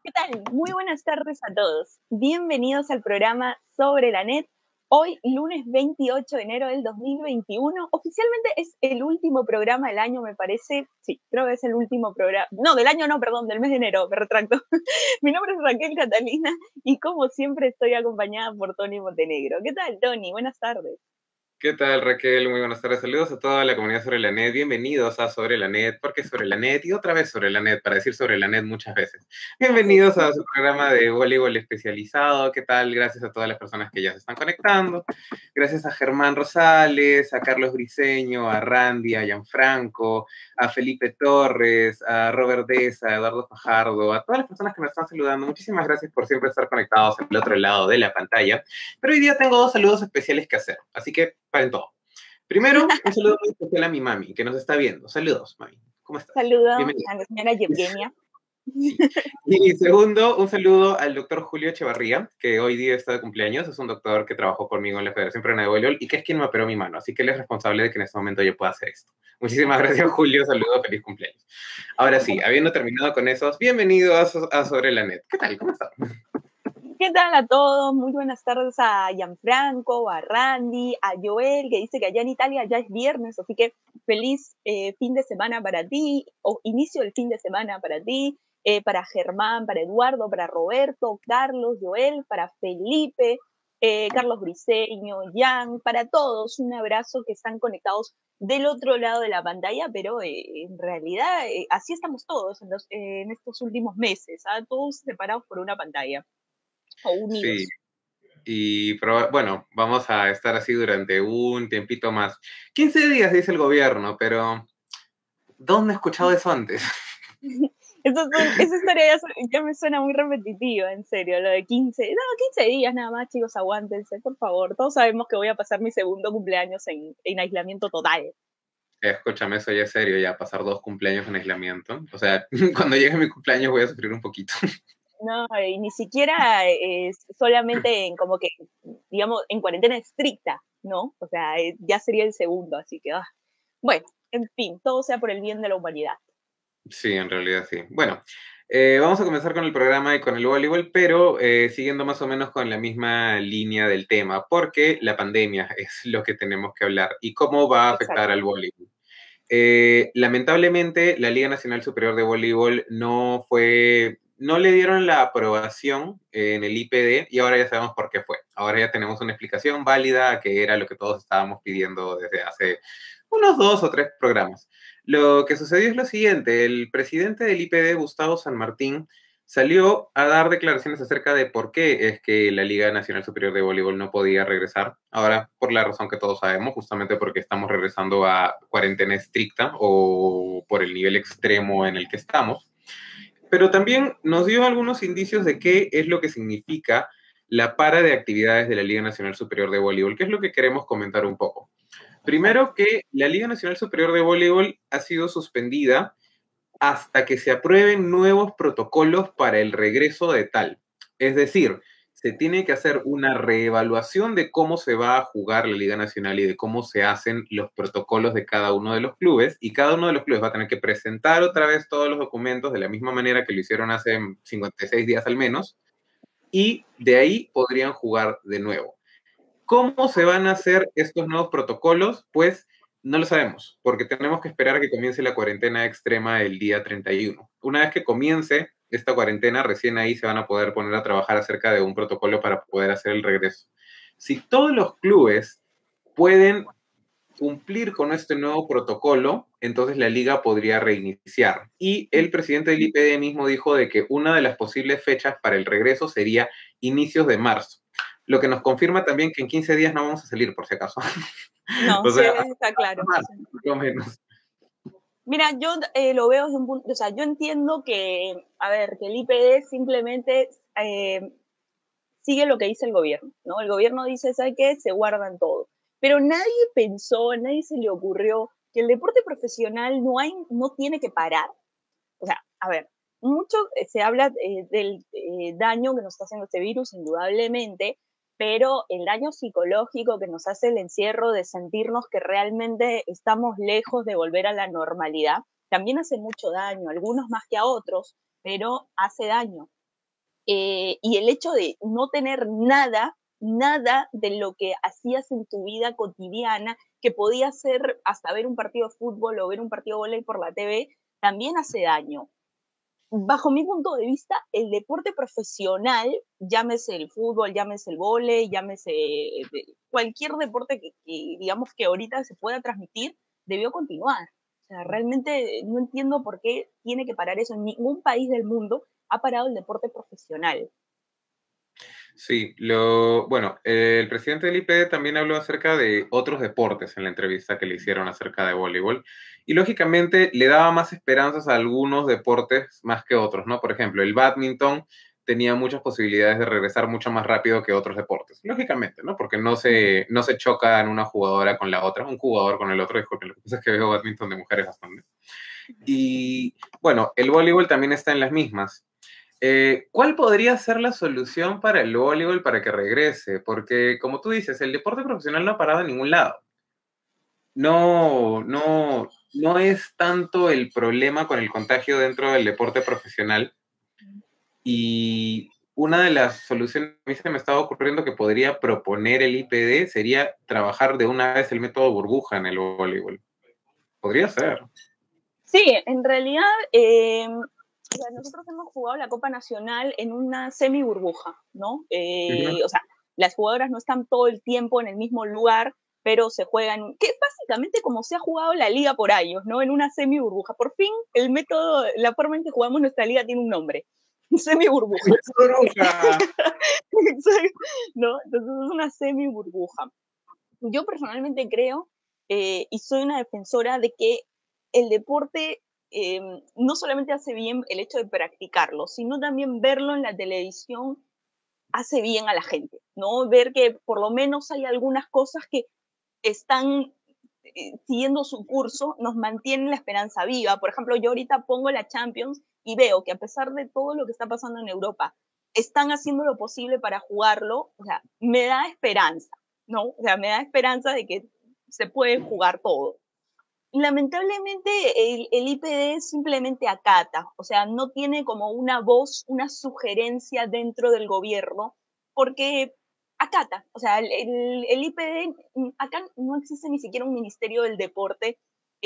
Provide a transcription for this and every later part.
¿Qué tal? Muy buenas tardes a todos. Bienvenidos al programa Sobre la Net. Hoy, lunes 28 de enero del 2021. Oficialmente es el último programa del año, me parece. Sí, creo que es el último programa. No, del año no, perdón, del mes de enero, me retracto. Mi nombre es Raquel Catalina y como siempre estoy acompañada por Tony Montenegro. ¿Qué tal, Tony? Buenas tardes. ¿Qué tal, Raquel? Muy buenas tardes. Saludos a toda la comunidad sobre la net. Bienvenidos a Sobre la net, porque sobre la net y otra vez sobre la net, para decir sobre la net muchas veces. Bienvenidos a su programa de voleibol especializado. ¿Qué tal? Gracias a todas las personas que ya se están conectando. Gracias a Germán Rosales, a Carlos Briceño, a Randy, a Gianfranco, a Felipe Torres, a Robert Deza, a Eduardo Fajardo, a todas las personas que me están saludando. Muchísimas gracias por siempre estar conectados al otro lado de la pantalla. Pero hoy día tengo dos saludos especiales que hacer, así que paren todo. Primero, un saludo muy especial a mi mami, que nos está viendo. Saludos, mami. ¿Cómo estás? Saludo Bienvenida. a la señora Yevgenia. Sí. Y segundo, un saludo al doctor Julio Echevarría, que hoy día está de cumpleaños. Es un doctor que trabajó conmigo en la Federación Peruana de Voleibol y que es quien me operó mi mano. Así que él es responsable de que en este momento yo pueda hacer esto. Muchísimas gracias, Julio. Saludos, feliz cumpleaños. Ahora sí, habiendo terminado con esos, bienvenidos a Sobre la Net. ¿Qué tal? ¿Cómo estás? ¿Qué tal a todos? Muy buenas tardes a Gianfranco, a Randy, a Joel, que dice que allá en Italia ya es viernes, así que feliz fin de semana para ti, o inicio del fin de semana para ti, para Germán, para Eduardo, para Roberto, Carlos, Joel, para Felipe, Carlos Briceño, Jan, para todos, un abrazo que están conectados del otro lado de la pantalla, pero en realidad así estamos todos en estos últimos meses, ¿ah? Todos separados por una pantalla o Sí, unidos. y bueno, vamos a estar así durante un tiempito más. 15 días, dice el gobierno, pero ¿dónde he escuchado eso antes? Esa historia ya me suena muy repetitiva, en serio, lo de 15 días nada más, chicos, aguántense, por favor. Todos sabemos que voy a pasar mi segundo cumpleaños en aislamiento total. Escúchame, eso ya es serio, ya pasar 2 cumpleaños en aislamiento. O sea, cuando llegue mi cumpleaños voy a sufrir un poquito. No, y ni siquiera solamente en como que, digamos, en cuarentena estricta, ¿no? O sea, ya sería el segundo, así que, bueno, en fin, todo sea por el bien de la humanidad. Sí, en realidad sí. Bueno, vamos a comenzar con el programa y con el voleibol, pero siguiendo más o menos con la misma línea del tema, porque la pandemia es lo que tenemos que hablar y cómo va a afectar Exacto. al voleibol. Lamentablemente, la Liga Nacional Superior de Voleibol no le dieron la aprobación en el IPD y ahora ya sabemos por qué fue. Ahora ya tenemos una explicación válida que era lo que todos estábamos pidiendo desde hace unos 2 o 3 programas. Lo que sucedió es lo siguiente, el presidente del IPD, Gustavo San Martín, salió a dar declaraciones acerca de por qué es que la Liga Nacional Superior de Voleibol no podía regresar. Ahora, por la razón que todos sabemos, justamente porque estamos regresando a cuarentena estricta o por el nivel extremo en el que estamos. Pero también nos dio algunos indicios de qué es lo que significa la para de actividades de la Liga Nacional Superior de Voleibol, que es lo que queremos comentar un poco. Exacto. Primero que la Liga Nacional Superior de Voleibol ha sido suspendida hasta que se aprueben nuevos protocolos para el regreso de tal. Es decir, se tiene que hacer una reevaluación de cómo se va a jugar la Liga Nacional y de cómo se hacen los protocolos de cada uno de los clubes, y cada uno de los clubes va a tener que presentar otra vez todos los documentos de la misma manera que lo hicieron hace 56 días al menos, y de ahí podrían jugar de nuevo. ¿Cómo se van a hacer estos nuevos protocolos? Pues no lo sabemos, porque tenemos que esperar a que comience la cuarentena extrema el día 31. Una vez que comience esta cuarentena, recién ahí se van a poder poner a trabajar acerca de un protocolo para poder hacer el regreso. Si todos los clubes pueden cumplir con este nuevo protocolo, entonces la liga podría reiniciar. Y el presidente del IPD mismo dijo de que una de las posibles fechas para el regreso sería inicios de marzo. Lo que nos confirma también que en 15 días no vamos a salir, por si acaso. No, O sí, sea, está hasta claro. marzo, por lo menos. Mira, yo lo veo desde un punto, o sea, yo entiendo que, a ver, que el IPD simplemente sigue lo que dice el gobierno, ¿no? El gobierno dice, ¿sabe qué? Se guardan todo. Pero nadie pensó, a nadie se le ocurrió que el deporte profesional no tiene que parar. O sea, a ver, mucho se habla del daño que nos está haciendo este virus, indudablemente, pero el daño psicológico que nos hace el encierro de sentirnos que realmente estamos lejos de volver a la normalidad, también hace mucho daño, algunos más que a otros, pero hace daño. y el hecho de no tener nada de lo que hacías en tu vida cotidiana, que podía ser hasta ver un partido de fútbol o ver un partido de vóley por la TV, también hace daño. Bajo mi punto de vista, el deporte profesional, llámese el fútbol, llámese el vóley, llámese cualquier deporte que digamos que ahorita se pueda transmitir, debió continuar. O sea, realmente no entiendo por qué tiene que parar eso. En ningún país del mundo ha parado el deporte profesional. Sí, bueno, el presidente del IPD también habló acerca de otros deportes en la entrevista que le hicieron acerca de voleibol y lógicamente le daba más esperanzas a algunos deportes más que otros, ¿no? Por ejemplo, el bádminton tenía muchas posibilidades de regresar mucho más rápido que otros deportes, lógicamente, ¿no? Porque no se chocan una jugadora con la otra, un jugador con el otro, disculpen, lo que pasa es que veo bádminton de mujeres bastante. Y bueno, el voleibol también está en las mismas. ¿Cuál podría ser la solución para el voleibol para que regrese? Porque, como tú dices, el deporte profesional no ha parado en ningún lado. No es tanto el problema con el contagio dentro del deporte profesional. Y una de las soluciones que a mí se me estaba ocurriendo que podría proponer el IPD sería trabajar de una vez el método burbuja en el voleibol. Podría ser. Sí, en realidad, o sea, nosotros hemos jugado la Copa Nacional en una semi burbuja, ¿no? O sea, las jugadoras no están todo el tiempo en el mismo lugar, pero se juegan, que es básicamente como se ha jugado la liga por años, ¿no? En una semi burbuja. Por fin, el método, la forma en que jugamos nuestra liga tiene un nombre. Semi burbuja. Exacto, ¿no? Entonces es una semi burbuja. Yo personalmente creo y soy una defensora de que el deporte no solamente hace bien el hecho de practicarlo, sino también verlo en la televisión hace bien a la gente, ¿no? Ver que por lo menos hay algunas cosas que están siguiendo su curso, nos mantienen la esperanza viva. Por ejemplo, yo ahorita pongo la Champions y veo que a pesar de todo lo que está pasando en Europa, están haciendo lo posible para jugarlo, o sea, me da esperanza, ¿no? O sea, me da esperanza de que se puede jugar todo. Lamentablemente el IPD simplemente acata, o sea, no tiene como una voz, una sugerencia dentro del gobierno, porque acata, o sea, el IPD, acá no existe ni siquiera un ministerio del deporte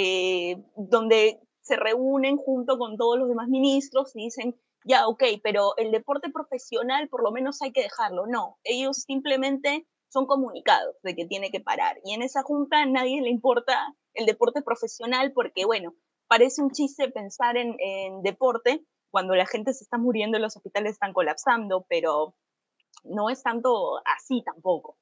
donde se reúnen junto con todos los demás ministros y dicen, ya, ok, pero el deporte profesional por lo menos hay que dejarlo. No, ellos simplemente son comunicados de que tiene que parar. Y en esa junta a nadie le importa el deporte profesional porque, bueno, parece un chiste pensar en deporte cuando la gente se está muriendo y los hospitales están colapsando, pero no es tanto así tampoco.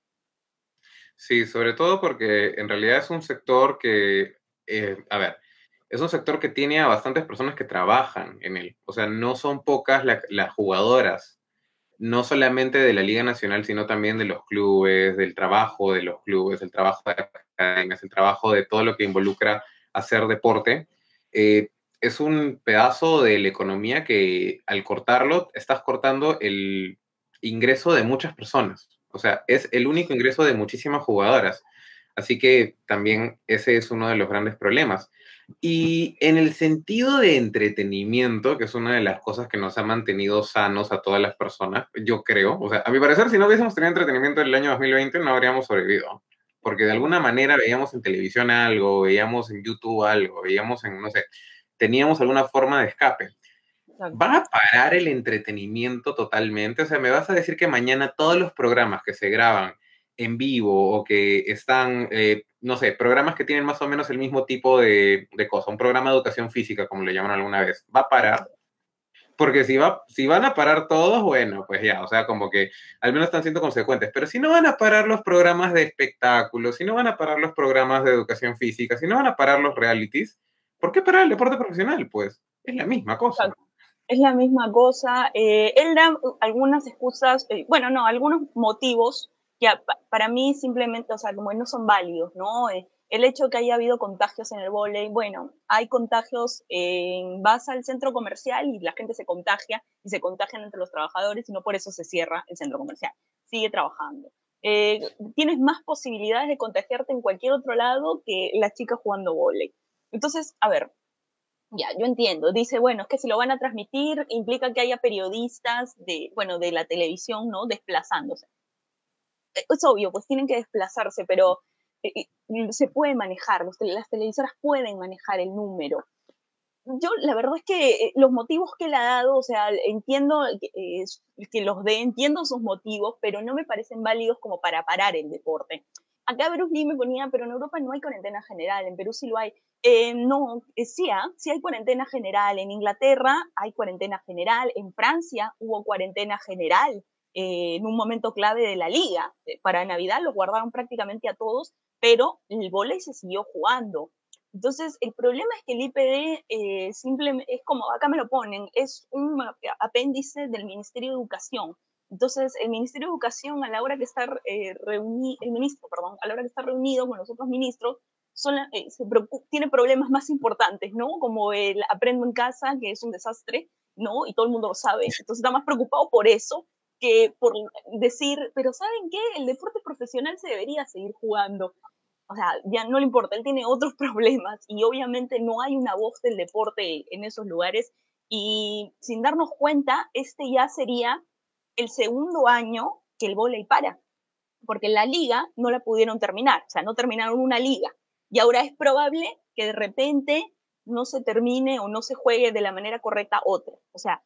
Sí, sobre todo porque en realidad es un sector que, a ver, es un sector que tiene a bastantes personas que trabajan en él. O sea, no son pocas las jugadoras, no solamente de la Liga Nacional, sino también de los clubes, del trabajo de los clubes, el trabajo de las academias, el trabajo de todo lo que involucra hacer deporte. Eh, es un pedazo de la economía que al cortarlo, estás cortando el ingreso de muchas personas. O sea, es el único ingreso de muchísimas jugadoras. Así que también ese es uno de los grandes problemas. Y en el sentido de entretenimiento, que es una de las cosas que nos ha mantenido sanos a todas las personas, yo creo, o sea, a mi parecer, si no hubiésemos tenido entretenimiento en el año 2020, no habríamos sobrevivido. Porque de alguna manera veíamos en televisión algo, veíamos en YouTube algo, veíamos en, no sé, teníamos alguna forma de escape. ¿Va a parar el entretenimiento totalmente? O sea, ¿me vas a decir que mañana todos los programas que se graban en vivo o que están, no sé, programas que tienen más o menos el mismo tipo de cosa, un programa de educación física, como le llaman alguna vez, va a parar? Porque si van a parar todos, bueno, pues ya, o sea, como que al menos están siendo consecuentes. Pero si no van a parar los programas de espectáculos, si no van a parar los programas de educación física, si no van a parar los realities, ¿por qué parar el deporte profesional? Pues es la misma cosa. Es la misma cosa. Él da algunas excusas, bueno, no, algunos motivos que para mí simplemente, o sea, como no son válidos, ¿no? El hecho de que haya habido contagios en el vóley, bueno, hay contagios, vas al centro comercial y la gente se contagia y se contagian entre los trabajadores y no por eso se cierra el centro comercial, sigue trabajando. Tienes más posibilidades de contagiarte en cualquier otro lado que las chicas jugando vóley. Entonces, a ver, Ya, yo entiendo. Dice, bueno, es que si lo van a transmitir, implica que haya periodistas de, bueno, de la televisión, ¿no? Desplazándose. Es obvio, pues tienen que desplazarse, pero se puede manejar, las televisoras pueden manejar el número. Yo, la verdad es que los motivos que él ha dado, o sea, entiendo que los dé, entiendo sus motivos, pero no me parecen válidos como para parar el deporte. Acá Bruce Lee me ponía, pero en Europa no hay cuarentena general, en Perú sí lo hay. No, sí hay cuarentena general. En Inglaterra hay cuarentena general, en Francia hubo cuarentena general en un momento clave de la liga. Para Navidad lo guardaron prácticamente a todos, pero el vóley se siguió jugando. Entonces, el problema es que el IPD simplemente es como, acá me lo ponen, es un apéndice del Ministerio de Educación. Entonces, el Ministerio de Educación, a la hora que está el ministro, perdón, a la hora que está reunido con los otros ministros, tiene problemas más importantes, ¿no? Como el aprendo en casa, que es un desastre, ¿no? Y todo el mundo lo sabe. Entonces, está más preocupado por eso que por decir, pero ¿saben qué? El deporte profesional se debería seguir jugando. O sea, ya no le importa, él tiene otros problemas y obviamente no hay una voz del deporte en esos lugares y sin darnos cuenta, este ya sería el segundo año que el vóley para, porque la liga no la pudieron terminar, o sea, no terminaron una liga y ahora es probable que de repente no se termine o no se juegue de la manera correcta otra. O sea,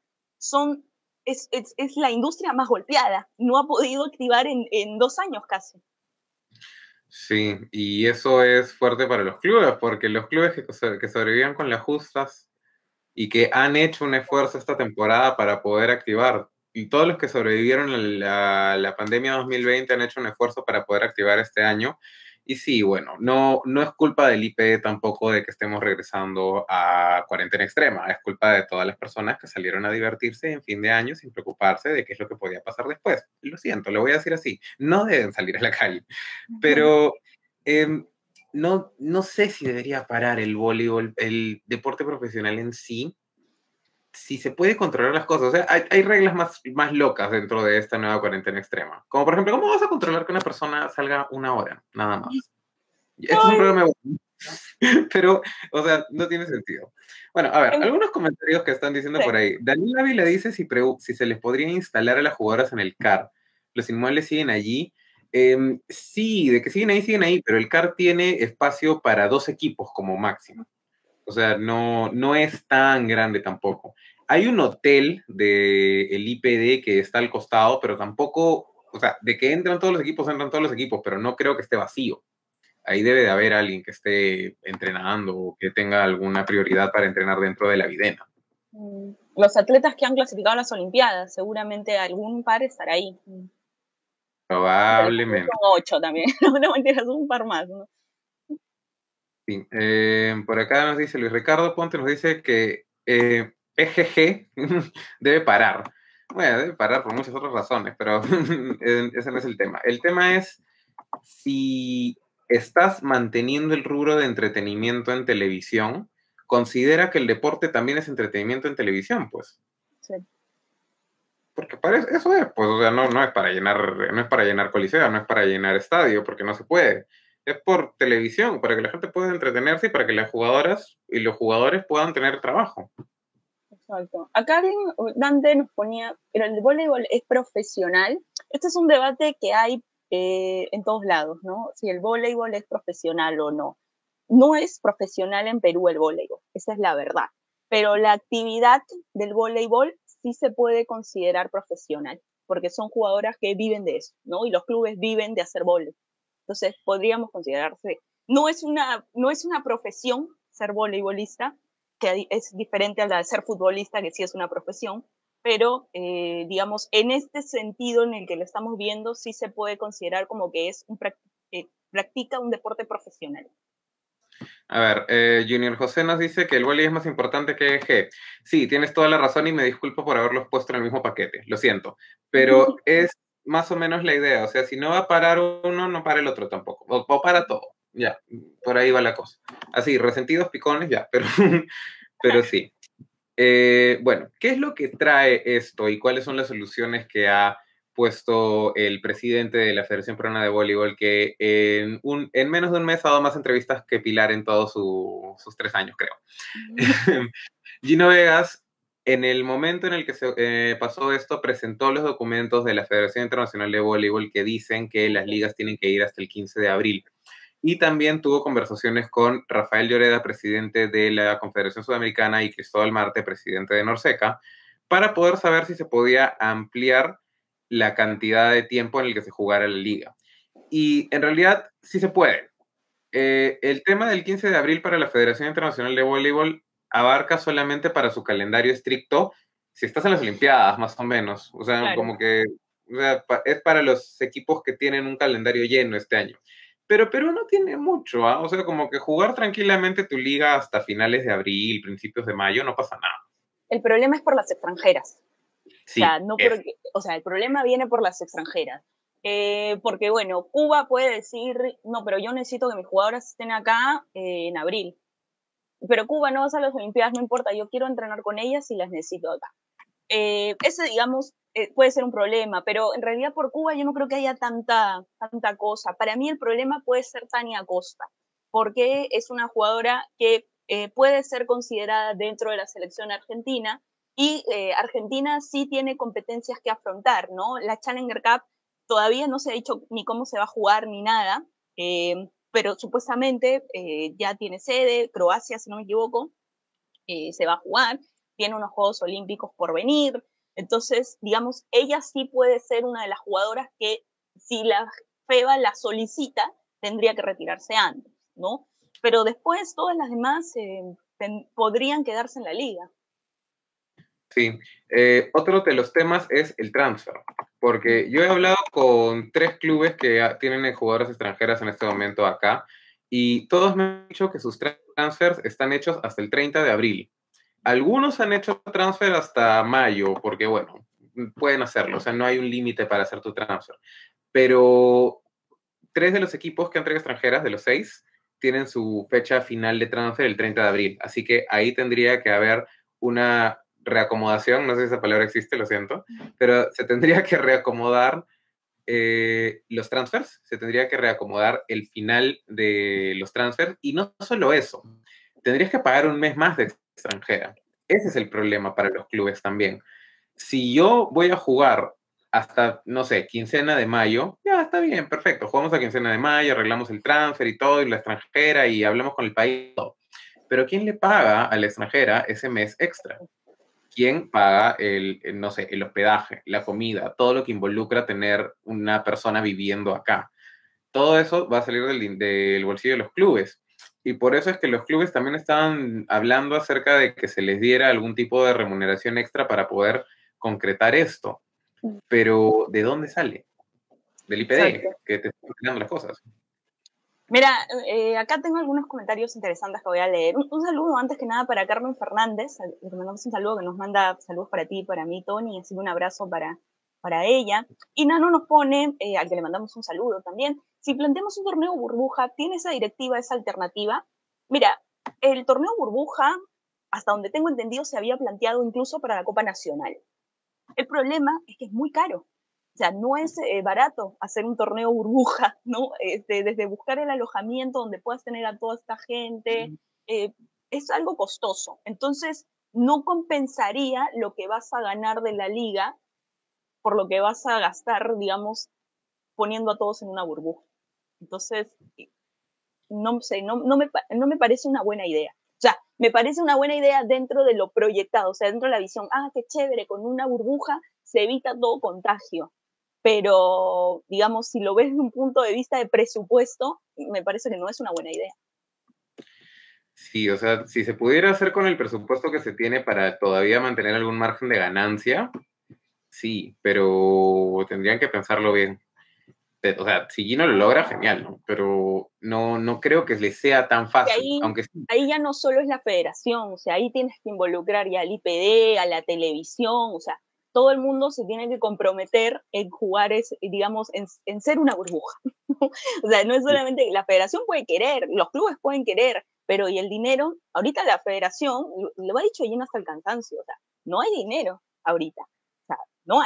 es la industria más golpeada, no ha podido activar en 2 años casi. Sí, y eso es fuerte para los clubes, porque los clubes que sobrevivían con las justas y que han hecho un esfuerzo esta temporada para poder activar, y todos los que sobrevivieron a la pandemia 2020 han hecho un esfuerzo para poder activar este año. Y sí, bueno, no es culpa del IPE tampoco de que estemos regresando a cuarentena extrema, es culpa de todas las personas que salieron a divertirse en fin de año sin preocuparse de qué es lo que podía pasar después. Lo siento, lo voy a decir así, no deben salir a la calle. Pero no sé si debería parar el voleibol, el deporte profesional en sí, si se puede controlar las cosas. O sea, hay reglas más locas dentro de esta nueva cuarentena extrema. Como por ejemplo, ¿cómo vas a controlar que una persona salga una hora? Nada más. Este es un programa, pero, o sea, no tiene sentido. Bueno, a ver, algunos comentarios que están diciendo por ahí. Daniel Ávila dice si se les podría instalar a las jugadoras en el CAR. Los inmuebles siguen allí. Sí, de que siguen ahí, pero el CAR tiene espacio para 2 equipos como máximo. O sea, no es tan grande tampoco. Hay un hotel del IPD que está al costado, pero tampoco, o sea, de que entran todos los equipos, pero no creo que esté vacío. Ahí debe de haber alguien que esté entrenando o que tenga alguna prioridad para entrenar dentro de la videna. Los atletas que han clasificado a las Olimpiadas, seguramente algún par estará ahí. Probablemente. Son 8 también, no mentiras, un par más, ¿no? Sí. Por acá nos dice Luis Ricardo Ponte, nos dice que EGG debe parar. Bueno, debe parar por muchas otras razones, pero ese no es el tema. El tema es si estás manteniendo el rubro de entretenimiento en televisión, considera que el deporte también es entretenimiento en televisión, pues. Sí. Porque eso es, pues, o sea, no es para llenar coliseo, no es para llenar estadio, porque no se puede. Es por televisión, para que la gente pueda entretenerse y para que las jugadoras y los jugadores puedan tener trabajo. Exacto. Acá Dante nos ponía, pero el voleibol es profesional. Este es un debate que hay en todos lados, ¿no? Si el voleibol es profesional o no. No es profesional en Perú el voleibol, esa es la verdad. Pero la actividad del voleibol sí se puede considerar profesional, porque son jugadoras que viven de eso, ¿no? Y los clubes viven de hacer voleibol. Entonces, podríamos considerarse, no es una profesión ser voleibolista, que es diferente a la de ser futbolista, que sí es una profesión, pero digamos, en este sentido en el que lo estamos viendo, sí se puede considerar como que practica un deporte profesional. A ver, Junior José nos dice que el voleibol es más importante que EG. Sí, tienes toda la razón y me disculpo por haberlos puesto en el mismo paquete, lo siento, pero es más o menos la idea, o sea, si no va a parar uno, no para el otro tampoco, o para todo, ya, por ahí va la cosa. Así, resentidos, picones, ya, pero sí. Bueno, ¿qué es lo que trae esto y cuáles son las soluciones que ha puesto el presidente de la Federación Peruana de Voleibol, que en menos de un mes ha dado más entrevistas que Pilar en todos sus 3 años, creo. Gino Vegas, en el momento en el que se pasó esto, presentó los documentos de la Federación Internacional de Voleibol que dicen que las ligas tienen que ir hasta el 15 de abril. Y también tuvo conversaciones con Rafael Lloreda, presidente de la Confederación Sudamericana, y Cristóbal Marte, presidente de Norseca, para poder saber si se podía ampliar la cantidad de tiempo en el que se jugara la liga. Y en realidad sí se puede. El tema del 15 de abril para la Federación Internacional de Voleibol abarca solamente para su calendario estricto si estás en las Olimpiadas, más o menos. O sea, Claro. como que es para los equipos que tienen un calendario lleno este año. Pero Perú no tiene mucho, ¿ah? O sea, como que jugar tranquilamente tu liga hasta finales de abril, principios de mayo, no pasa nada. El problema es por las extranjeras. Sí, O sea, no porque, o sea, el problema viene por las extranjeras. Porque, bueno, Cuba puede decir, no, pero yo necesito que mis jugadoras estén acá en abril. Pero Cuba no va a las Olimpiadas, no importa, yo quiero entrenar con ellas y las necesito acá. Ese, digamos, puede ser un problema, pero en realidad por Cuba yo no creo que haya tanta cosa. Para mí el problema puede ser Tania Costa, porque es una jugadora que puede ser considerada dentro de la selección argentina, y Argentina sí tiene competencias que afrontar, ¿no? La Challenger Cup todavía no se ha dicho ni cómo se va a jugar ni nada, pero supuestamente ya tiene sede, Croacia, si no me equivoco, se va a jugar, tiene unos Juegos Olímpicos por venir, entonces, digamos, ella sí puede ser una de las jugadoras que, si la FEBA la solicita, tendría que retirarse antes, ¿no? Pero después todas las demás podrían quedarse en la liga. Sí. Otro de los temas es el transfer, porque yo he hablado con 3 clubes que tienen jugadoras extranjeras en este momento acá, y todos me han dicho que sus transfers están hechos hasta el 30 de abril. Algunos han hecho transfer hasta mayo, porque bueno, pueden hacerlo, o sea, no hay un límite para hacer tu transfer. Pero 3 de los equipos que han traído extranjeras, de los 6, tienen su fecha final de transfer el 30 de abril. Así que ahí tendría que haber una reacomodación, no sé si esa palabra existe, lo siento, pero se tendría que reacomodar los transfers, se tendría que reacomodar el final de los transfers, y no solo eso, tendrías que pagar un mes más de extranjera. Ese es el problema para los clubes también. Si yo voy a jugar hasta, no sé, quincena de mayo, ya está bien, perfecto, jugamos a quincena de mayo, arreglamos el transfer y todo, y la extranjera, y hablamos con el país, todo. Pero ¿quién le paga a la extranjera ese mes extra? ¿Quién paga no sé, el hospedaje, la comida, todo lo que involucra tener una persona viviendo acá? Todo eso va a salir del bolsillo de los clubes. Y por eso es que los clubes también estaban hablando acerca de que se les diera algún tipo de remuneración extra para poder concretar esto. Pero ¿de dónde sale? Del IPD, Exacto. que te está explicando las cosas. Mira, acá tengo algunos comentarios interesantes que voy a leer. Un saludo antes que nada para Carmen Fernández, le mandamos un saludo, que nos manda saludos para ti, para mí, Tony, así que un abrazo para ella. Y Nano nos pone, al que le mandamos un saludo también, si planteamos un torneo burbuja, ¿tiene esa directiva, esa alternativa? Mira, el torneo burbuja, hasta donde tengo entendido, se había planteado incluso para la Copa Nacional. El problema es que es muy caro. O sea, no es barato hacer un torneo burbuja, ¿no? Desde buscar el alojamiento donde puedas tener a toda esta gente, es algo costoso. Entonces, no compensaría lo que vas a ganar de la liga por lo que vas a gastar, digamos, poniendo a todos en una burbuja. Entonces, no sé, no me parece una buena idea. O sea, me parece una buena idea dentro de lo proyectado, o sea, dentro de la visión, qué chévere, con una burbuja se evita todo contagio. Pero, digamos, si lo ves desde un punto de vista de presupuesto, me parece que no es una buena idea. Sí, o sea, si se pudiera hacer con el presupuesto que se tiene para todavía mantener algún margen de ganancia, sí, pero tendrían que pensarlo bien. O sea, si Gino lo logra, genial, ¿no? Pero no creo que le sea tan fácil, aunque sí. Ahí ya no solo es la federación, o sea, ahí tienes que involucrar ya al IPD, a la televisión, o sea, todo el mundo se tiene que comprometer en jugar, digamos, en ser una burbuja. O sea, no es solamente, la federación puede querer, los clubes pueden querer, pero ¿y el dinero? Ahorita la federación, lo ha dicho Gino hasta el cansancio, o sea, no hay dinero ahorita, o sea, no hay.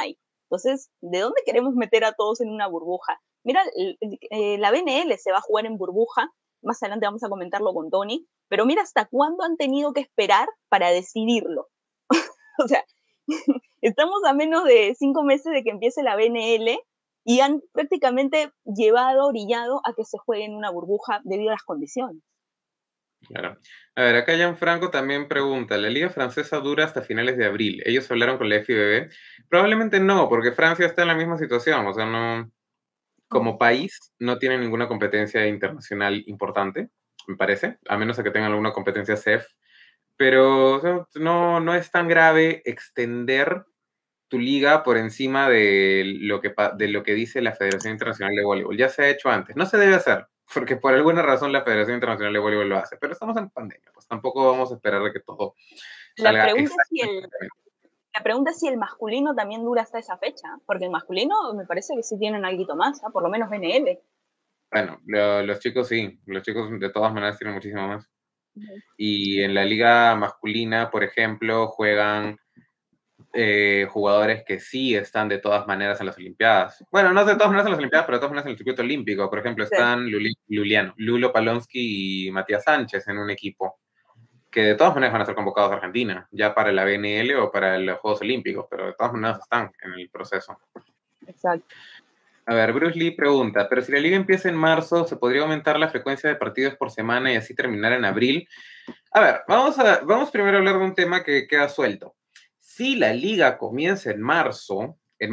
Entonces, ¿de dónde queremos meter a todos en una burbuja? Mira, la BNL se va a jugar en burbuja, más adelante vamos a comentarlo con Tony, pero mira hasta cuándo han tenido que esperar para decidirlo. O sea, estamos a menos de 5 meses de que empiece la BNL y han prácticamente orillado a que se juegue en una burbuja debido a las condiciones. Claro. A ver, acá Gianfranco también pregunta, ¿la Liga Francesa dura hasta finales de abril? ¿Ellos hablaron con la FIBB? Probablemente no, porque Francia está en la misma situación, o sea, no, como país no tiene ninguna competencia internacional importante, me parece, a menos que tengan alguna competencia CEF, pero o sea, no es tan grave extender tu liga por encima de lo que dice la Federación Internacional de Voleibol. Ya se ha hecho antes. No se debe hacer, porque por alguna razón la Federación Internacional de Voleibol lo hace, pero estamos en pandemia, pues tampoco vamos a esperar de que todo La salga pregunta es exactamente. la pregunta es si el masculino también dura hasta esa fecha, porque el masculino me parece que sí tienen algo más, por lo menos BNL. Bueno, los chicos sí, los chicos de todas maneras tienen muchísimo más. Y en la liga masculina, por ejemplo, juegan jugadores que sí están de todas maneras en las Olimpiadas. Bueno, no de todas maneras en las Olimpiadas, pero de todas maneras en el circuito olímpico. Por ejemplo, Sí. están Lulo Palonsky y Matías Sánchez en un equipo que de todas maneras van a ser convocados a Argentina, ya para la BNL o para los Juegos Olímpicos, pero de todas maneras están en el proceso. Exacto. A ver, Bruce Lee pregunta, pero si la liga empieza en marzo, ¿se podría aumentar la frecuencia de partidos por semana y así terminar en abril? A ver, vamos primero a hablar de un tema que queda suelto. Si la liga comienza en marzo,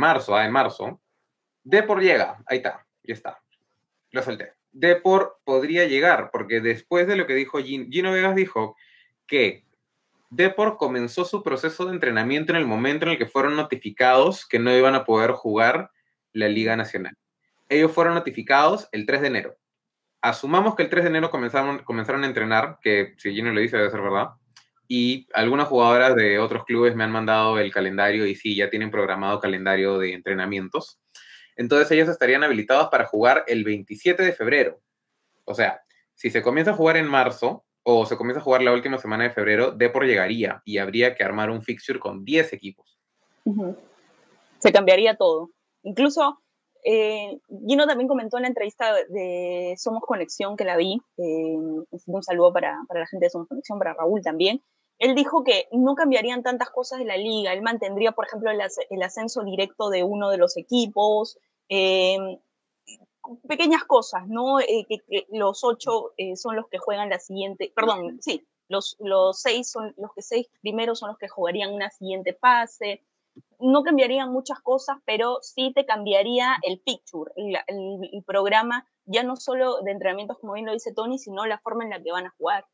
Depor llega, ahí está, ya está, lo solté. Depor podría llegar, porque después de lo que dijo Gino Vegas dijo que Depor comenzó su proceso de entrenamiento en el momento en el que fueron notificados que no iban a poder jugar la Liga Nacional. Ellos fueron notificados el 3 de enero. Asumamos que el 3 de enero comenzaron a entrenar, que si Gino lo dice debe ser verdad, y algunas jugadoras de otros clubes me han mandado el calendario y sí, ya tienen programado calendario de entrenamientos. Entonces ellos estarían habilitados para jugar el 27 de febrero. O sea, si se comienza a jugar en marzo o se comienza a jugar la última semana de febrero, Depor llegaría y habría que armar un fixture con 10 equipos. Se cambiaría todo. Incluso Gino también comentó en la entrevista de Somos Conexión, que la vi, un saludo para la gente de Somos Conexión, para Raúl también. Él dijo que no cambiarían tantas cosas de la liga, él mantendría, por ejemplo, el ascenso directo de uno de los equipos, pequeñas cosas, ¿no? Que los 8 son los que juegan la siguiente, perdón, sí, los 6 son los que 6 primeros son los que jugarían una siguiente fase. No cambiarían muchas cosas, pero sí te cambiaría el picture, el programa, ya no solo de entrenamientos, como bien lo dice Tony, sino la forma en la que van a jugar.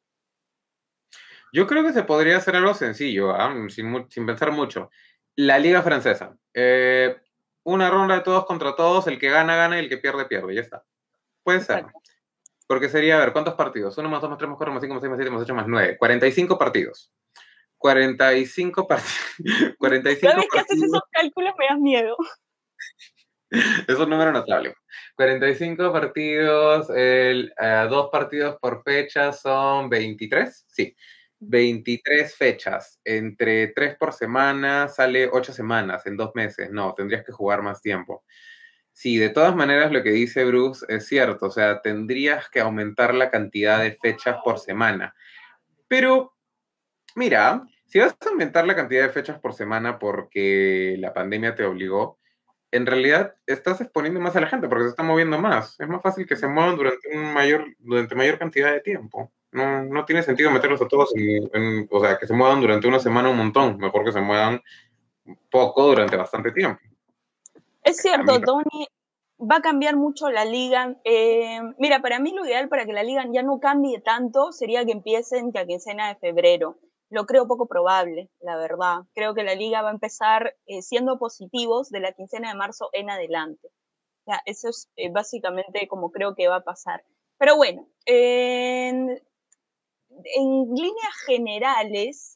Yo creo que se podría hacer algo sencillo, ¿eh? sin pensar mucho. La Liga Francesa. Una ronda de todos contra todos, el que gana, gana y el que pierde, pierde. Ya está. Puede ser. Porque sería, a ver, ¿cuántos partidos? 1 más 2 más 3 más 4 más 5 más 6 más 7 más 8 más 9. 45 partidos. 45 partidos. 45 Cada vez que partidos. haces esos cálculos me das miedo. Es un número notable. 45 partidos, 2 partidos por fecha son 23. Sí, 23 fechas. Entre 3 por semana sale 8 semanas en 2 meses. No, tendrías que jugar más tiempo. Sí, de todas maneras lo que dice Bruce es cierto. O sea, tendrías que aumentar la cantidad de fechas por semana. Pero, mira, si vas a aumentar la cantidad de fechas por semana porque la pandemia te obligó, en realidad estás exponiendo más a la gente porque se está moviendo más. Es más fácil que se muevan durante mayor cantidad de tiempo. No tiene sentido meterlos a todos o sea, que se muevan durante una semana un montón. Mejor que se muevan poco durante bastante tiempo. Es cierto, Tony, va a cambiar mucho la liga. Mira, para mí lo ideal para que la liga ya no cambie tanto sería que empiecen ya quincena de febrero. Lo creo poco probable, la verdad. Creo que la liga va a empezar siendo positivos de la quincena de marzo en adelante. O sea, eso es básicamente como creo que va a pasar. Pero bueno, en líneas generales,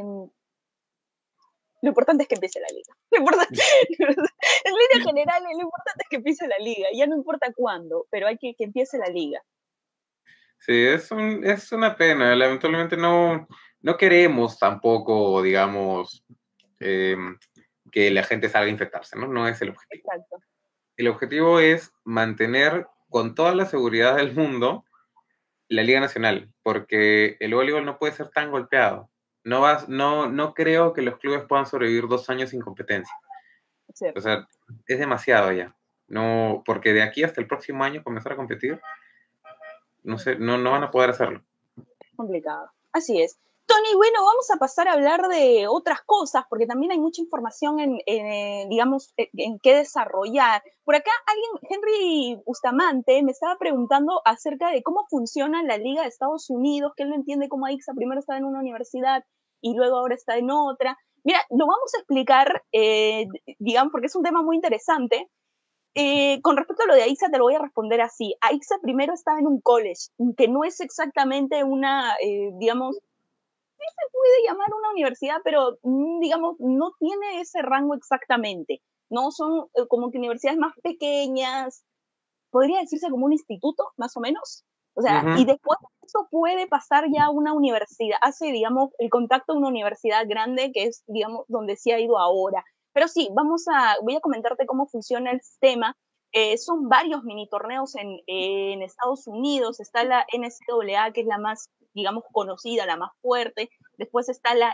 lo importante es que empiece la liga. En líneas generales, lo importante es que empiece la liga. Ya no importa cuándo, pero hay que empiece la liga. Sí, es una pena. Lamentablemente no queremos tampoco, digamos, que la gente salga a infectarse, ¿no? No es el objetivo. Exacto. El objetivo es mantener con toda la seguridad del mundo la Liga Nacional, porque el voleibol no puede ser tan golpeado. No creo que los clubes puedan sobrevivir 2 años sin competencia. O sea, es demasiado ya. No, porque de aquí hasta el próximo año comenzar a competir, no sé, no van a poder hacerlo. Complicado. Así es. Tony, bueno, vamos a pasar a hablar de otras cosas, porque también hay mucha información digamos, en qué desarrollar. Por acá Henry Bustamante, me estaba preguntando acerca de cómo funciona la Liga de Estados Unidos, que él no entiende cómo Aixa primero estaba en una universidad y luego ahora está en otra. Mira, lo vamos a explicar, digamos, porque es un tema muy interesante. Con respecto a lo de Aixa, te lo voy a responder así. Aixa primero estaba en un college, que no es exactamente una, digamos, se puede llamar una universidad, pero digamos, no tiene ese rango exactamente. No son como que universidades más pequeñas, podría decirse como un instituto, más o menos. O sea, y después eso puede pasar ya a una universidad, hace, digamos, el contacto a una universidad grande, que es, digamos, donde sí ha ido ahora. Pero sí, voy a comentarte cómo funciona el sistema. Son varios mini torneos en Estados Unidos. Está la NCAA, que es la más, digamos, conocida, la más fuerte. Después está la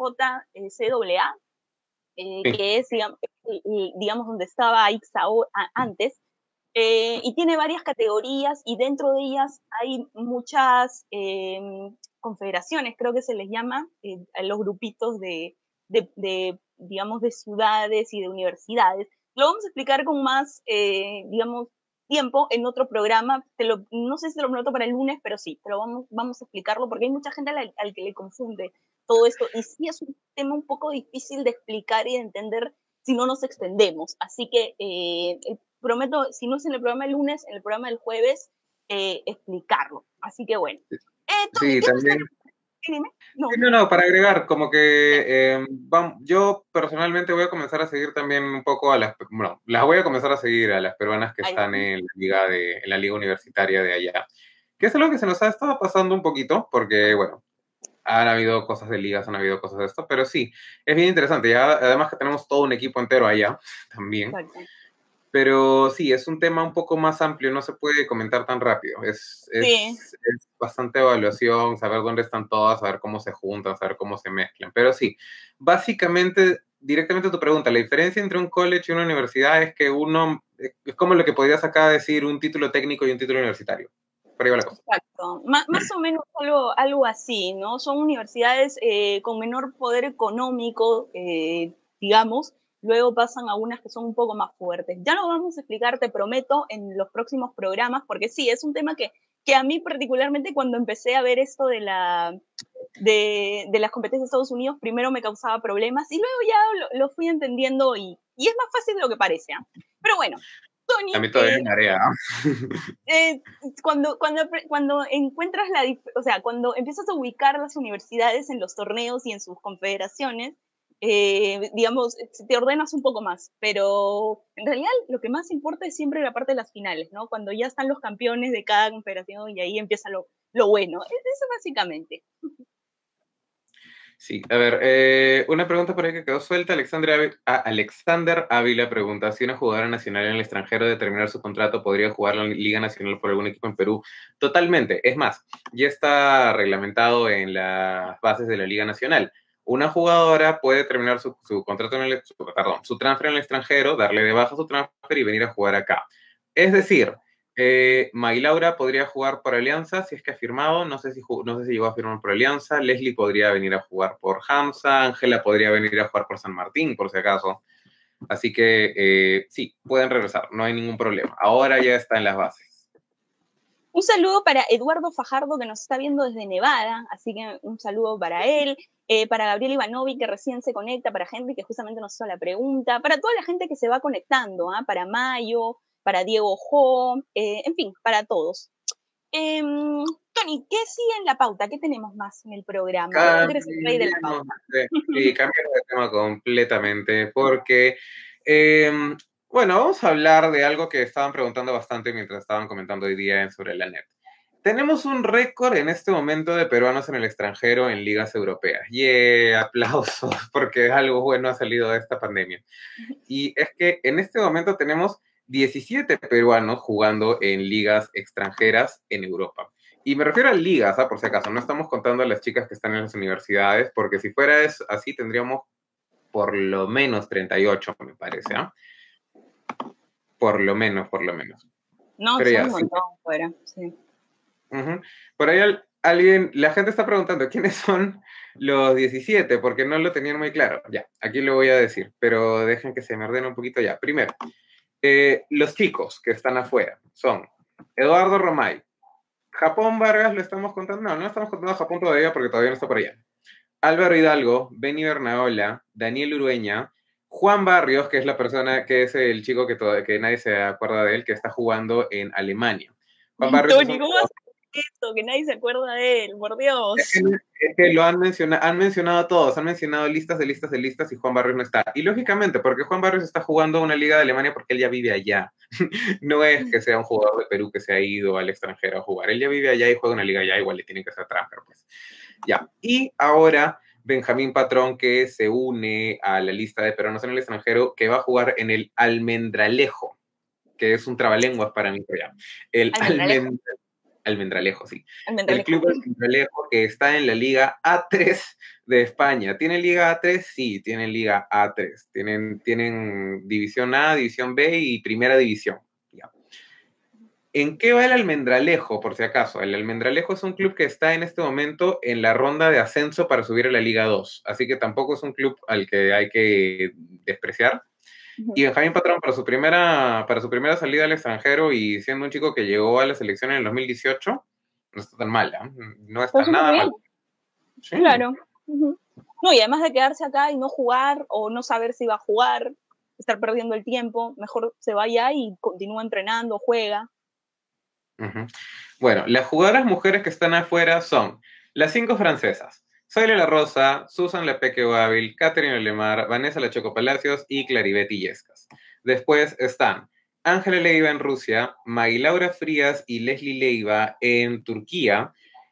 NJCAA, que es, digamos, donde estaba IXA antes. Y tiene varias categorías y dentro de ellas hay muchas confederaciones, creo que se les llama, a los grupitos digamos, de ciudades y de universidades. Lo vamos a explicar con más, digamos, tiempo en otro programa. No sé si te lo noto para el lunes, pero sí, pero vamos a explicarlo porque hay mucha gente al que le confunde todo esto y sí es un tema un poco difícil de explicar y de entender si no nos extendemos. Así que prometo, si no es en el programa del lunes, en el programa del jueves, explicarlo. Así que bueno. Tony, sí, también. Dime. No. Sí, no, para agregar, como que yo personalmente voy a comenzar a seguir también un poco bueno, las voy a comenzar a seguir a las peruanas que están en la liga universitaria de allá, que es algo que se nos ha estado pasando un poquito, porque bueno, han habido cosas de ligas, han habido cosas de esto, pero sí, es bien interesante, ya, además que tenemos todo un equipo entero allá también. Exacto. Pero sí, es un tema un poco más amplio, no se puede comentar tan rápido. Es bastante evaluación, saber dónde están todas, saber cómo se juntan, saber cómo se mezclan. Pero sí, básicamente, directamente a tu pregunta, la diferencia entre un college y una universidad es que uno, es como lo que podrías acá decir un título técnico y un título universitario. Por ahí va la cosa. Exacto, más o menos algo así, ¿no? Son universidades con menor poder económico, digamos, luego pasan a unas que son un poco más fuertes. Ya lo vamos a explicar, te prometo, en los próximos programas, porque sí, es un tema que a mí particularmente cuando empecé a ver esto de las competencias de Estados Unidos, primero me causaba problemas y luego ya lo fui entendiendo y es más fácil de lo que parece. ¿eh? Pero bueno, Tony, a mí todavía me marea. Cuando encuentras o sea, cuando empiezas a ubicar las universidades en los torneos y en sus confederaciones, digamos, te ordenas un poco más, pero en realidad lo que más importa es siempre la parte de las finales, ¿no? Cuando ya están los campeones de cada confederación y ahí empieza lo bueno. Eso básicamente. Sí, a ver, una pregunta por ahí que quedó suelta. Alexander Ávila pregunta, si una jugadora nacional en el extranjero de terminar su contrato podría jugar la Liga Nacional por algún equipo en Perú. Totalmente, es más, ya está reglamentado en las bases de la Liga Nacional. Una jugadora puede terminar su contrato su transfer en el extranjero, darle de baja su transfer y venir a jugar acá. Es decir, Maylaura podría jugar por Alianza si es que ha firmado, no sé si llegó a firmar por Alianza. Leslie podría venir a jugar por Hamza, Ángela podría venir a jugar por San Martín, por si acaso. Así que sí, pueden regresar, no hay ningún problema. Ahora ya está en las bases. Un saludo para Eduardo Fajardo, que nos está viendo desde Nevada, así que un saludo para él, para Gabriel Ivanovi, que recién se conecta, para Henry, que justamente nos hizo la pregunta, para toda la gente que se va conectando, para Mayo, para Diego Jo, en fin, para todos. Tony, ¿qué sigue en la pauta? ¿Qué tenemos más en el programa? Tú eres el rey de la pauta. Sí, cambiamos de tema completamente, porque, bueno, vamos a hablar de algo que estaban preguntando bastante mientras estaban comentando hoy día sobre la NET. Tenemos un récord en este momento de peruanos en el extranjero en ligas europeas. Y aplausos, porque algo bueno ha salido de esta pandemia. Y es que en este momento tenemos 17 peruanos jugando en ligas extranjeras en Europa. Y me refiero a ligas, por si acaso, no estamos contando a las chicas que están en las universidades, porque si fuera así tendríamos por lo menos 38, me parece, ¿ah? Por lo menos, por lo menos. No, Pero son ya, un sí. montón fuera, sí. Por ahí alguien, la gente está preguntando quiénes son los 17, porque no lo tenían muy claro. Ya, aquí lo voy a decir, pero dejen que se me ordene un poquito ya. Primero, los chicos que están afuera son Eduardo Romay, Japón Vargas, ¿lo estamos contando? No, no estamos contando a Japón todavía porque todavía no está por allá. Álvaro Hidalgo, Benny Bernaola, Daniel Urueña, Juan Barrios, que es la persona, que es el chico que nadie se acuerda de él, que está jugando en Alemania. Juan Barrios es Tony, ¿cómo haces esto? Que nadie se acuerda de él, por Dios. Es que lo han mencionado todos, han mencionado listas de listas de listas y Juan Barrios no está. Y lógicamente, porque Juan Barrios está jugando una liga de Alemania porque él ya vive allá. No es que sea un jugador de Perú que se ha ido al extranjero a jugar. Él ya vive allá y juega una liga allá, igual le tienen que hacer transfer, pues. Ya. Y ahora Benjamín Patrón, que se une a la lista de peruanos en el extranjero, que va a jugar en el Almendralejo, que es un trabalenguas para mí, ya. El Almendralejo, sí. El club Almendralejo, que está en la Liga A3 de España. ¿Tiene Liga A3? Sí, tienen Liga A3. Tienen División A, División B y Primera División. Ya. ¿En qué va el Almendralejo, por si acaso? El Almendralejo es un club que está en este momento en la ronda de ascenso para subir a la Liga 2. Así que tampoco es un club al que hay que despreciar. Y Benjamín Patrón, para su primera salida al extranjero y siendo un chico que llegó a la selección en el 2018, no está tan mal, ¿eh? No está nada mal. Sí. Claro. No, y además de quedarse acá y no jugar o no saber si va a jugar, estar perdiendo el tiempo, mejor se vaya y continúa entrenando, juega. Bueno, las jugadoras mujeres que están afuera son las 5 francesas. Zoila La Rosa, Susan Lepeque Bávil, Catherine Lemar, Vanessa La Choco Palacios y Claribet Illescas. Después están Ángela Leiva en Rusia, Maggie Laura Frías y Leslie Leiva en Turquía.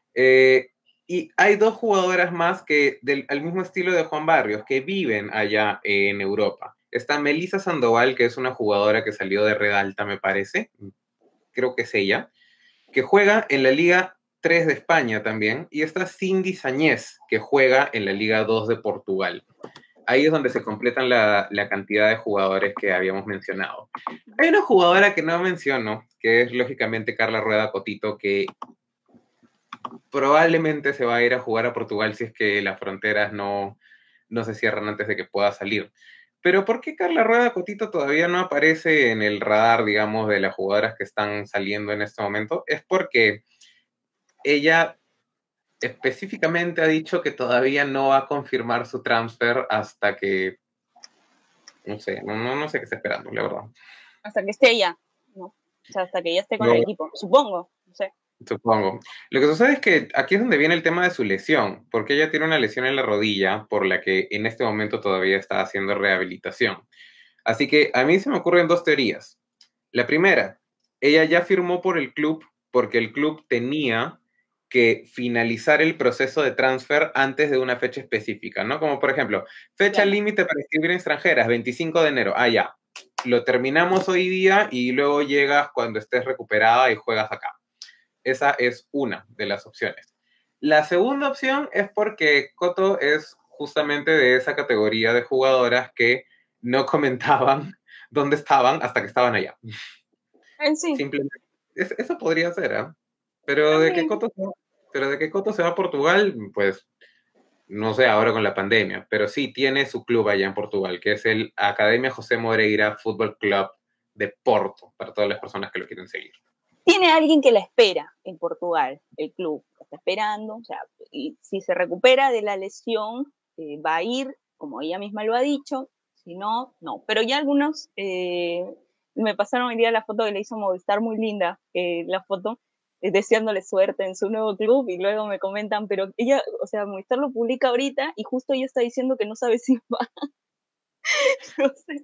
Y hay 2 jugadoras más que al mismo estilo de Juan Barrios, que viven allá en Europa. Está Melissa Sandoval, que es una jugadora que salió de Red Alta, me parece. Creo que es ella, que juega en la Liga 3 de España también, y está Cindy Sañez, que juega en la Liga 2 de Portugal. Ahí es donde se completan la cantidad de jugadores que habíamos mencionado. Hay una jugadora que no menciono, que es lógicamente Carla Rueda Cotito, que probablemente se va a ir a jugar a Portugal si es que las fronteras no se cierran antes de que pueda salir. Pero ¿por qué Carla Rueda Cotito todavía no aparece en el radar, digamos, de las jugadoras que están saliendo en este momento? Es porque ella específicamente ha dicho que todavía no va a confirmar su transfer hasta que, no sé, no sé qué está esperando, la verdad. Hasta que esté ella, ¿no? O sea, hasta que ella esté con el equipo, supongo, no sé. Supongo. Lo que sucede es que aquí es donde viene el tema de su lesión, porque ella tiene una lesión en la rodilla por la que en este momento todavía está haciendo rehabilitación. Así que a mí se me ocurren 2 teorías. La primera, ella ya firmó por el club porque el club tenía que finalizar el proceso de transfer antes de una fecha específica, ¿no? Como por ejemplo, fecha límite para inscribir extranjeras, 25 de enero. Ah, ya. Lo terminamos hoy día y luego llegas cuando estés recuperada y juegas acá. Esa es una de las opciones. La segunda opción es porque Coto es justamente de esa categoría de jugadoras que no comentaban dónde estaban hasta que estaban allá. Sí. Simplemente, eso podría ser, ¿eh? Pero de que Coto se va a Portugal, pues no sé ahora con la pandemia, pero sí tiene su club allá en Portugal, que es el Academia José Moreira Fútbol Club de Porto, para todas las personas que lo quieren seguir. Tiene alguien que la espera en Portugal, el club, está esperando, o sea, y si se recupera de la lesión, va a ir, como ella misma lo ha dicho, si no, no. Pero ya algunos me pasaron hoy día la foto que le hizo Movistar, muy linda, la foto, deseándole suerte en su nuevo club, y luego me comentan, pero ella, o sea, Movistar lo publica ahorita, y justo ella está diciendo que no sabe si va. No sé.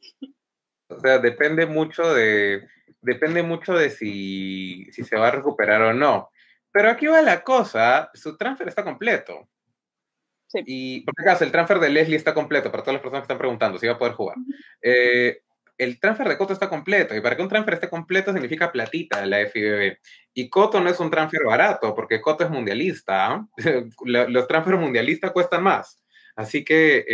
O sea, depende mucho de si se va a recuperar o no. Pero aquí va la cosa, su transfer está completo. Sí. Y por si acaso, el transfer de Leslie está completo, para todas las personas que están preguntando si va a poder jugar. El transfer de Coto está completo, y para que un transfer esté completo significa platita de la FIBB. Y Coto no es un transfer barato, porque Coto es mundialista. ¿Eh? Los transfers mundialistas cuestan más. Así que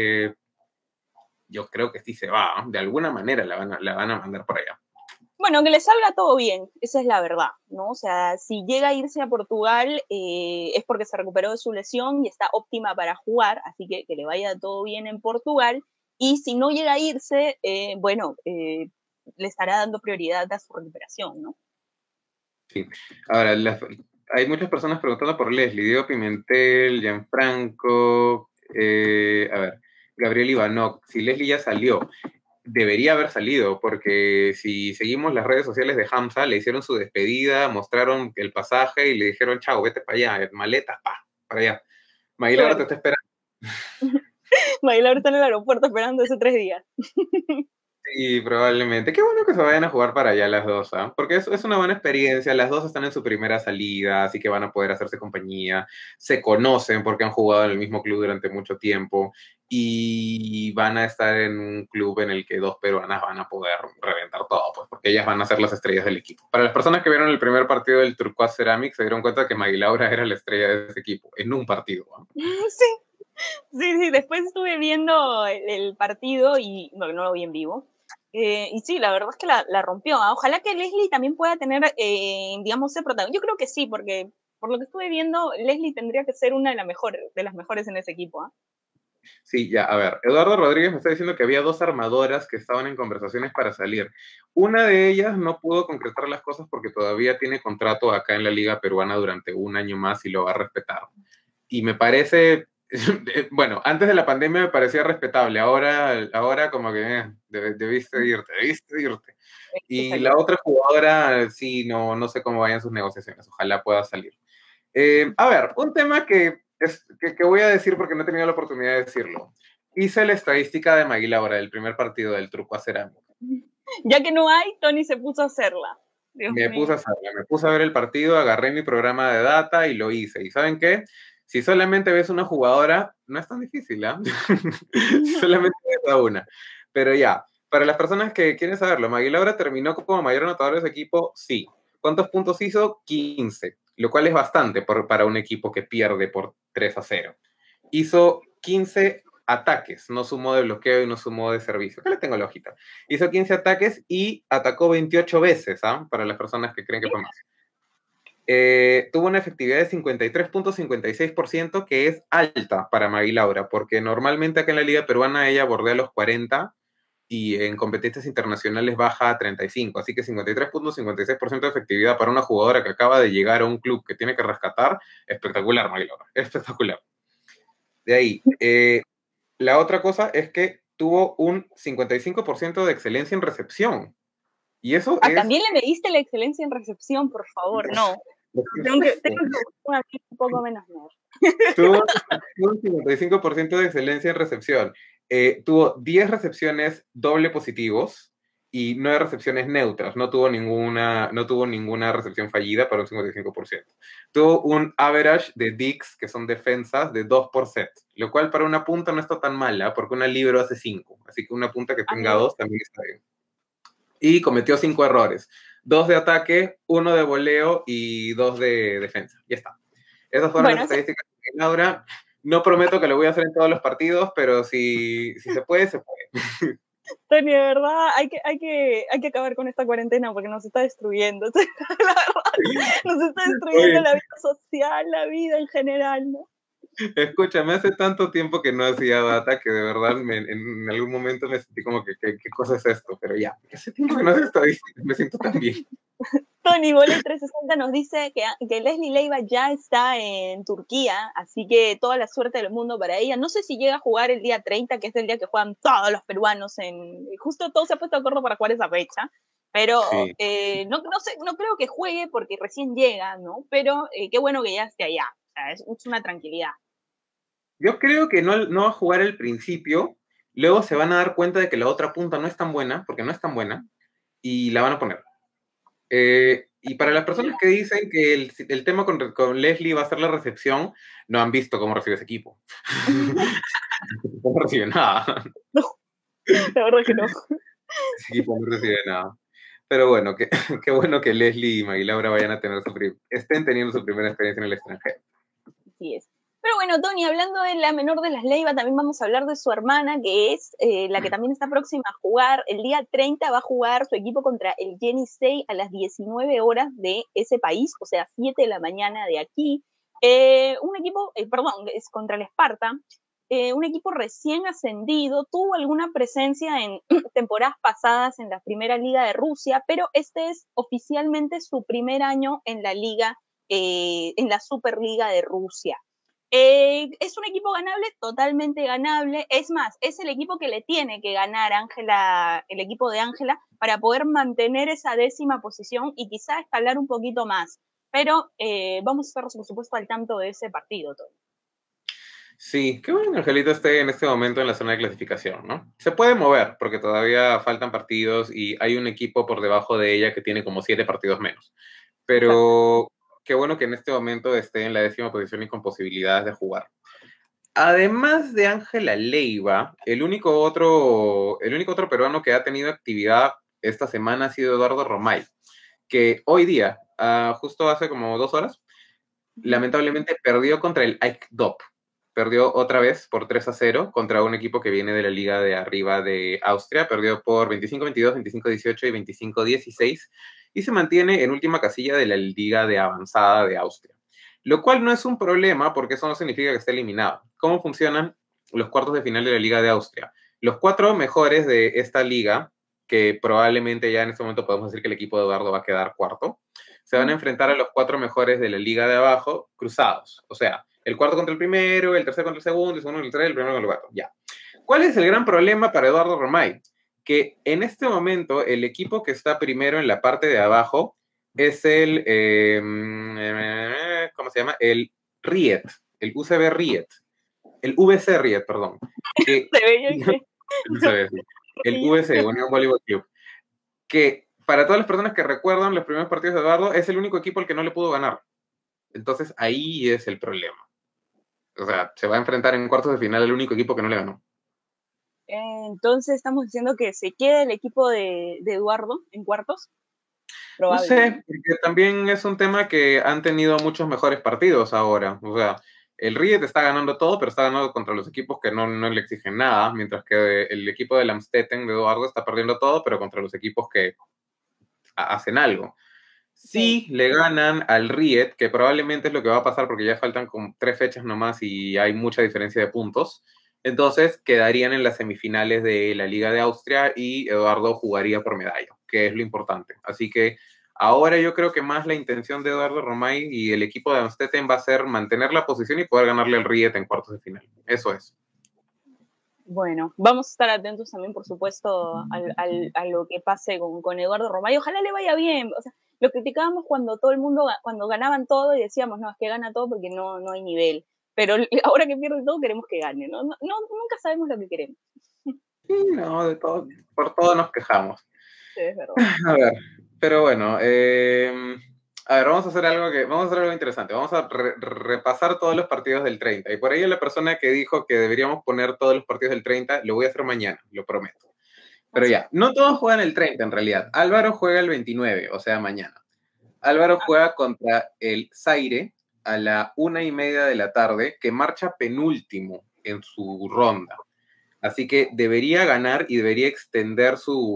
yo creo que sí se va. De alguna manera la van a mandar por allá. Bueno, que le salga todo bien, esa es la verdad, ¿no? O sea, si llega a irse a Portugal es porque se recuperó de su lesión y está óptima para jugar, así que le vaya todo bien en Portugal. Y si no llega a irse, bueno, le estará dando prioridad a su recuperación, ¿no? Sí. Ahora, hay muchas personas preguntando por Leslie, Diego Pimentel, Gianfranco, a ver, Gabriel Ivanov, si Leslie ya salió. Debería haber salido, porque si seguimos las redes sociales de Hamza, le hicieron su despedida, mostraron el pasaje y le dijeron, chao, vete para allá, maleta, para allá. Maguila te está esperando. Maguila está en el aeropuerto esperando hace 3 días. Sí, probablemente. Qué bueno que se vayan a jugar para allá las dos, ¿ah? Porque es una buena experiencia. Las dos están en su primera salida, así que van a poder hacerse compañía. Se conocen porque han jugado en el mismo club durante mucho tiempo y van a estar en un club en el que dos peruanas van a poder reventar todo, pues, porque ellas van a ser las estrellas del equipo. Para las personas que vieron el primer partido del Turquoise Ceramics, se dieron cuenta que Magui Laura era la estrella de ese equipo, en un partido, ¿ah? Sí, después estuve viendo el partido y bueno, no lo vi en vivo. Y sí, la verdad es que la rompió. ¿Eh? Ojalá que Leslie también pueda tener, digamos, ser protagonista. Yo creo que sí, porque por lo que estuve viendo, Leslie tendría que ser una de las mejores en ese equipo. ¿Eh? Sí, ya, a ver, Eduardo Rodríguez me está diciendo que había dos armadoras que estaban en conversaciones para salir. Una de ellas no pudo concretar las cosas porque todavía tiene contrato acá en la Liga Peruana durante un año más y lo va a respetar. Y me parece, bueno, antes de la pandemia me parecía respetable, ahora como que debiste irte. Y la otra jugadora, sí, no sé cómo vayan sus negociaciones, ojalá pueda salir. A ver, un tema que voy a decir porque no he tenido la oportunidad de decirlo. Hice la estadística de Magui Laura del primer partido del truco a cerámica. Ya que no hay, Tony se puso a hacerla. Dios Me mío. puse a ver el partido, agarré mi programa de data y lo hice. ¿Y saben qué? Si solamente ves una jugadora, no es tan difícil, ¿ah? ¿eh? Solamente ves a una. Pero ya, para las personas que quieren saberlo, Magui Laura terminó como mayor anotador de ese equipo, sí. ¿Cuántos puntos hizo? 15, lo cual es bastante para un equipo que pierde por 3-0. Hizo 15 ataques, no sumó de bloqueo y no sumó de servicio. Acá le tengo la hojita. Hizo 15 ataques y atacó 28 veces, ¿ah? Para las personas que creen que fue más. Tuvo una efectividad de 53.56%, que es alta para Magui Laura, porque normalmente acá en la Liga Peruana ella bordea los 40 y en competencias internacionales baja a 35, así que 53.56% de efectividad para una jugadora que acaba de llegar a un club que tiene que rescatar, espectacular, Magui Laura, espectacular. De ahí, la otra cosa es que tuvo un 55% de excelencia en recepción. Y eso es... También le mediste la excelencia en recepción, por favor, no. Tengo que un poco menos. Tuvo un 55% de excelencia en recepción. Tuvo 10 recepciones doble positivos y 9 recepciones neutras. No tuvo ninguna recepción fallida para un 55%. Tuvo un average de DICs, que son defensas, de 2 por set, lo cual para una punta no está tan mala, porque una libro hace 5. Así que una punta que tenga 2 también está bien. Y cometió 5 errores. 2 de ataque, 1 de voleo y 2 de defensa. Ya está. Esas fueron las estadísticas de Laura. No prometo que lo voy a hacer en todos los partidos, pero si se puede, se puede. Tony, de verdad, hay que acabar con esta cuarentena porque nos está destruyendo. La verdad, nos está destruyendo la vida social, la vida en general, ¿no? Escúchame, hace tanto tiempo que no hacía data que de verdad en algún momento me sentí como que ¿qué cosa es esto? Pero ya, hace tiempo que no hacía estadísticas, me siento tan bien. Tony Bolet 360 nos dice que Leslie Leiva ya está en Turquía, así que toda la suerte del mundo para ella. No sé si llega a jugar el día 30, que es el día que juegan todos los peruanos. Justo todo se ha puesto de acuerdo para jugar esa fecha, pero sí. No creo que juegue porque recién llega, ¿no? Pero qué bueno que ya esté allá, o sea, es una tranquilidad. Yo creo que no va a jugar el principio, luego se van a dar cuenta de que la otra punta no es tan buena, porque no es tan buena, y la van a poner. Y para las personas que dicen que el tema con Leslie va a ser la recepción, no han visto cómo recibe ese equipo. No recibe nada. No, la verdad que no. Ese equipo no recibe nada. Pero bueno, qué bueno que Leslie y Maggie Laura vayan a tener estén teniendo su primera experiencia en el extranjero. Así es. Pero bueno, Tony, hablando de la menor de las Leiva, también vamos a hablar de su hermana, que es la que también está próxima a jugar. El día 30 va a jugar su equipo contra el Yenisei a las 19 horas de ese país, o sea, 7 de la mañana de aquí. Un equipo, perdón, es contra el Esparta. Un equipo recién ascendido, tuvo alguna presencia en temporadas pasadas en la primera liga de Rusia, pero este es oficialmente su primer año en la liga, en la Superliga de Rusia. Es un equipo ganable, totalmente ganable. Es más, es el equipo que le tiene que ganar Ángela, el equipo de Ángela, para poder mantener esa 10ª posición y quizá escalar un poquito más. Pero vamos a estar, por supuesto, al tanto de ese partido, Tony. Sí, qué bueno que Angelito esté en este momento en la zona de clasificación, ¿no? Se puede mover porque todavía faltan partidos y hay un equipo por debajo de ella que tiene como 7 partidos menos. Pero qué bueno que en este momento esté en la 10ª posición y con posibilidades de jugar. Además de Ángela Leiva, el único otro peruano que ha tenido actividad esta semana ha sido Eduardo Romay, que hoy día, justo hace como 2 horas, lamentablemente perdió contra el AEK-Dop. Perdió otra vez por 3-0 contra un equipo que viene de la liga de arriba de Austria. Perdió por 25-22, 25-18 y 25-16 y se mantiene en última casilla de la liga de avanzada de Austria. Lo cual no es un problema porque eso no significa que esté eliminado. ¿Cómo funcionan los cuartos de final de la liga de Austria? Los 4 mejores de esta liga, que probablemente ya en este momento podemos decir que el equipo de Eduardo va a quedar cuarto, se van a enfrentar a los 4 mejores de la liga de abajo cruzados. O sea, el cuarto contra el primero, el tercero contra el segundo, el segundo contra el tercero, el primero contra el cuarto. Ya. ¿Cuál es el gran problema para Eduardo Romay? Que en este momento el equipo que está primero en la parte de abajo es el, ¿cómo se llama? El Riet, el UCB Riet, el VC Riet, perdón. Que, el VC, Unión Voleibol Club. Que para todas las personas que recuerdan los primeros partidos de Eduardo, es el único equipo al que no le pudo ganar. Entonces ahí es el problema. O sea, se va a enfrentar en cuartos de final al único equipo que no le ganó. Entonces estamos diciendo que se queda el equipo de Eduardo en cuartos. No sé, porque también es un tema que han tenido muchos mejores partidos ahora. O sea, el Riet está ganando todo, pero está ganando contra los equipos que no le exigen nada, mientras que el equipo del Amstetten de Eduardo está perdiendo todo, pero contra los equipos que hacen algo. Si le ganan al Riet, que probablemente es lo que va a pasar porque ya faltan como 3 fechas nomás y hay mucha diferencia de puntos, entonces quedarían en las semifinales de la Liga de Austria y Eduardo jugaría por medalla, que es lo importante. Así que ahora yo creo que más la intención de Eduardo Romay y el equipo de Amstetten va a ser mantener la posición y poder ganarle al Riet en cuartos de final. Eso es. Bueno, vamos a estar atentos también, por supuesto, a lo que pase con Eduardo Romay. Ojalá le vaya bien. O sea, lo criticábamos cuando todo el mundo, cuando ganaban todo y decíamos, no, es que gana todo porque no hay nivel. Pero ahora que pierde todo queremos que gane, ¿no? Nunca sabemos lo que queremos. Sí, no, de todo, por todo nos quejamos. Sí, es verdad. A ver, pero bueno, a ver, vamos a hacer algo interesante. Vamos a repasar todos los partidos del 30. Y por ahí la persona que dijo que deberíamos poner todos los partidos del 30, lo voy a hacer mañana, lo prometo. Pero ya, no todos juegan el 30 en realidad. Álvaro juega el 29, o sea, mañana. Álvaro juega contra el Zaire a la 1:30 de la tarde, que marcha penúltimo en su ronda. Así que debería ganar y debería extender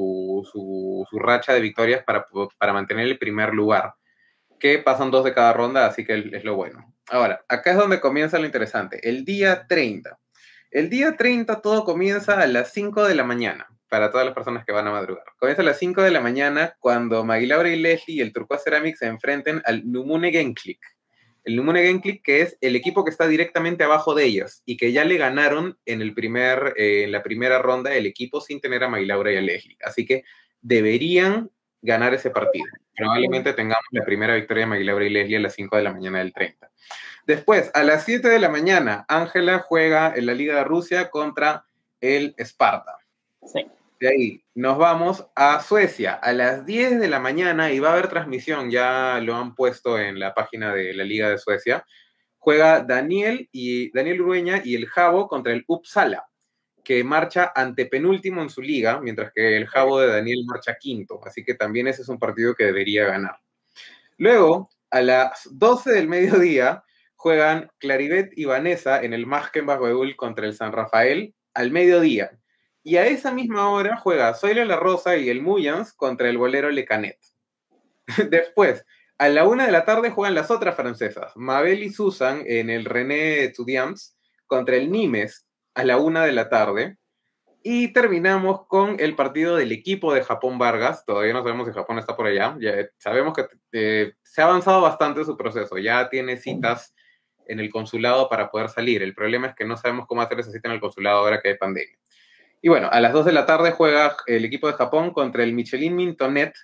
su racha de victorias para mantener el primer lugar. Que pasan 2 de cada ronda, así que es lo bueno. Ahora, acá es donde comienza lo interesante. El día 30. El día 30 todo comienza a las 5 de la mañana, para todas las personas que van a madrugar. Comienza a las 5 de la mañana cuando Maggie Laura y Leslie y el Turquoise Ceramics se enfrenten al Numune Genklik. El Numune Genklik, que es el equipo que está directamente abajo de ellos y que ya le ganaron en la primera ronda el equipo sin tener a Maggie Laura y a Leslie. Así que deberían ganar ese partido. Probablemente tengamos la primera victoria de Maggie Laura y Leslie a las 5 de la mañana del 30. Después, a las 7 de la mañana, Ángela juega en la Liga de Rusia contra el Esparta. Sí. De ahí nos vamos a Suecia a las 10 de la mañana y va a haber transmisión, ya lo han puesto en la página de la Liga de Suecia. Juega Daniel Urueña y el Jabo contra el Uppsala, que marcha antepenúltimo en su liga, mientras que el Jabo de Daniel marcha quinto, así que también ese es un partido que debería ganar. Luego, a las 12 del mediodía, juegan Claribet y Vanessa en el Maskenbach Beul contra el San Rafael al mediodía. Y a esa misma hora juega Zoila La Rosa y el Muyans contra el Bolero Le Canet. Después, a la 1 de la tarde juegan las otras francesas, Mabel y Susan en el René Etudiants contra el Nimes a la 1 de la tarde. Y terminamos con el partido del equipo de Japón Vargas. Todavía no sabemos si Japón está por allá. Ya sabemos que se ha avanzado bastante su proceso. Ya tiene citas en el consulado para poder salir. El problema es que no sabemos cómo hacer esa cita en el consulado ahora que hay pandemia. Y bueno, a las 2 de la tarde juega el equipo de Japón contra el Michelin Mintonet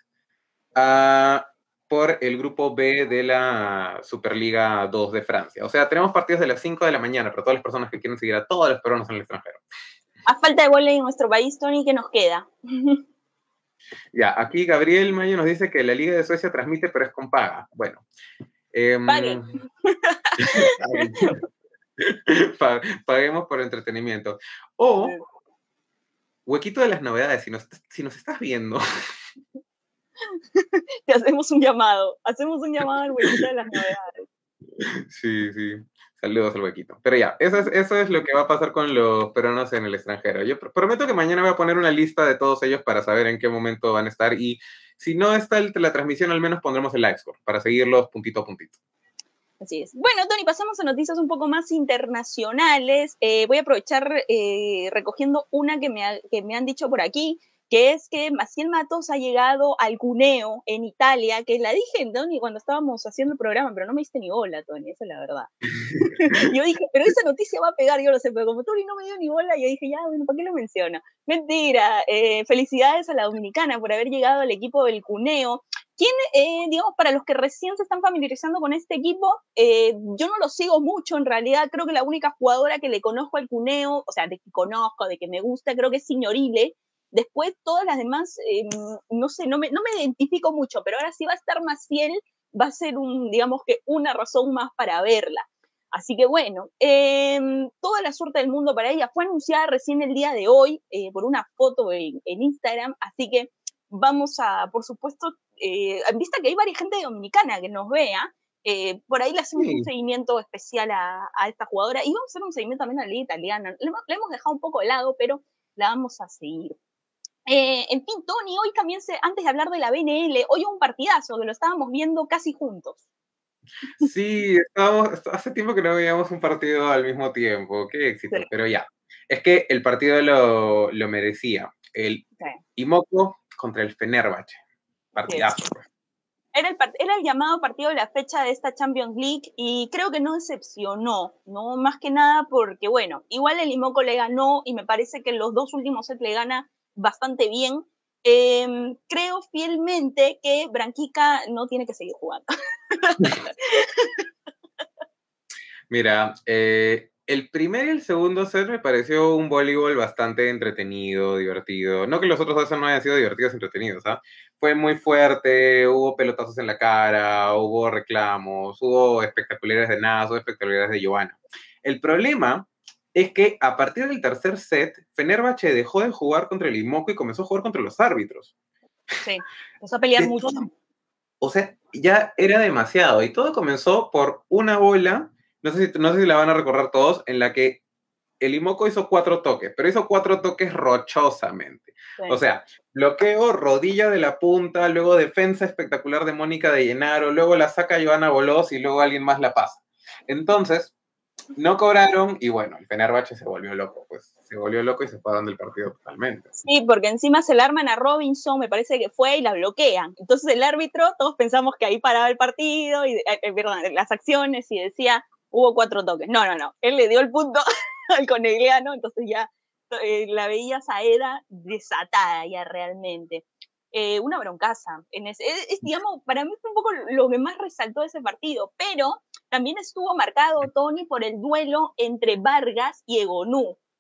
por el grupo B de la Superliga 2 de Francia. O sea, tenemos partidos de las 5 de la mañana para todas las personas que quieren seguir a todos los peruanos en el extranjero. A falta de goles en nuestro país, Tony, ¿qué nos queda? Ya, aquí Gabriel Mayo nos dice que la Liga de Suecia transmite, pero es con paga. Bueno. Paguen. Paguemos por entretenimiento. O, huequito de las novedades, si nos estás viendo. Te hacemos un llamado al huequito de las novedades. Sí. Saludos al huequito. Pero ya, eso es lo que va a pasar con los peruanos en el extranjero. Yo prometo que mañana voy a poner una lista de todos ellos para saber en qué momento van a estar. Y si no está la transmisión, al menos pondremos el live score para seguirlos puntito a puntito. Así es. Bueno, Tony, pasamos a noticias un poco más internacionales. Voy a aprovechar recogiendo una que me han dicho por aquí, que es que Maciel Matos ha llegado al Cuneo en Italia, que la dije, Tony, cuando estábamos haciendo el programa, pero no me diste ni bola, Tony, esa es la verdad. Yo dije, pero esa noticia va a pegar, yo lo sé, pero como Tony no me dio ni bola, yo dije, ya, bueno, ¿para qué lo menciono? Mentira, felicidades a la dominicana por haber llegado al equipo del Cuneo. ¿Quién, digamos, para los que recién se están familiarizando con este equipo, yo no lo sigo mucho, en realidad creo que la única jugadora que le conozco al Cuneo, o sea, de que conozco, de que me gusta, creo que es Signorile. Después todas las demás, no sé, no me identifico mucho, pero ahora sí va a estar Maciel, va a ser digamos que una razón más para verla. Así que bueno, toda la suerte del mundo para ella. Fue anunciada recién el día de hoy por una foto en Instagram, así que vamos a, por supuesto, en vista que hay varias gente dominicana que nos vea, por ahí le hacemos un seguimiento especial a esta jugadora y vamos a hacer un seguimiento también a la liga italiana. Le hemos dejado un poco de lado, pero la vamos a seguir. En fin, Tony, hoy también, antes de hablar de la BNL, hoy un partidazo que lo estábamos viendo casi juntos. Sí, hace tiempo que no veíamos un partido al mismo tiempo, qué éxito, sí. Pero ya, es que el partido lo merecía. El Imoko contra el Fenerbahce, partidazo. Sí. Era el llamado partido de la fecha de esta Champions League y creo que no decepcionó, ¿no? Más que nada porque, bueno, igual el Imoko le ganó y me parece que los dos últimos sets le gana bastante bien. Creo fielmente que Branquica no tiene que seguir jugando. Mira, el primer y el segundo set me pareció un voleibol bastante entretenido, divertido. No que los otros dos no hayan sido divertidos, entretenidos, ¿ah? Fue muy fuerte, hubo pelotazos en la cara, hubo reclamos, hubo espectaculares de Naz, hubo espectaculares de Giovanna. El problema es que a partir del tercer set, Fenerbahce dejó de jugar contra el Imoko y comenzó a jugar contra los árbitros. Sí, empezó a pelear mucho. O sea, ya era demasiado. Y todo comenzó por una bola, no sé si la van a recordar todos, en la que el Imoko hizo 4 toques, pero hizo 4 toques rochosamente. Sí. O sea, bloqueo, rodilla de la punta, luego defensa espectacular de Mónica de Llenaro, luego la saca Joana Bolós y luego alguien más la pasa. Entonces, no cobraron y bueno, el Fenerbahce se volvió loco, pues se volvió loco y se fue dando el partido totalmente. Sí, porque encima se la arman a Robinson, me parece que fue, y la bloquean. Entonces el árbitro, todos pensamos que ahí paraba el partido, perdón, las acciones y decía, hubo 4 toques. No, él le dio el punto al conegliano, entonces ya la veía Saeda desatada ya realmente. Una broncaza. Digamos, para mí fue un poco lo que más resaltó de ese partido, pero también estuvo marcado, Tony, por el duelo entre Vargas y Egonú.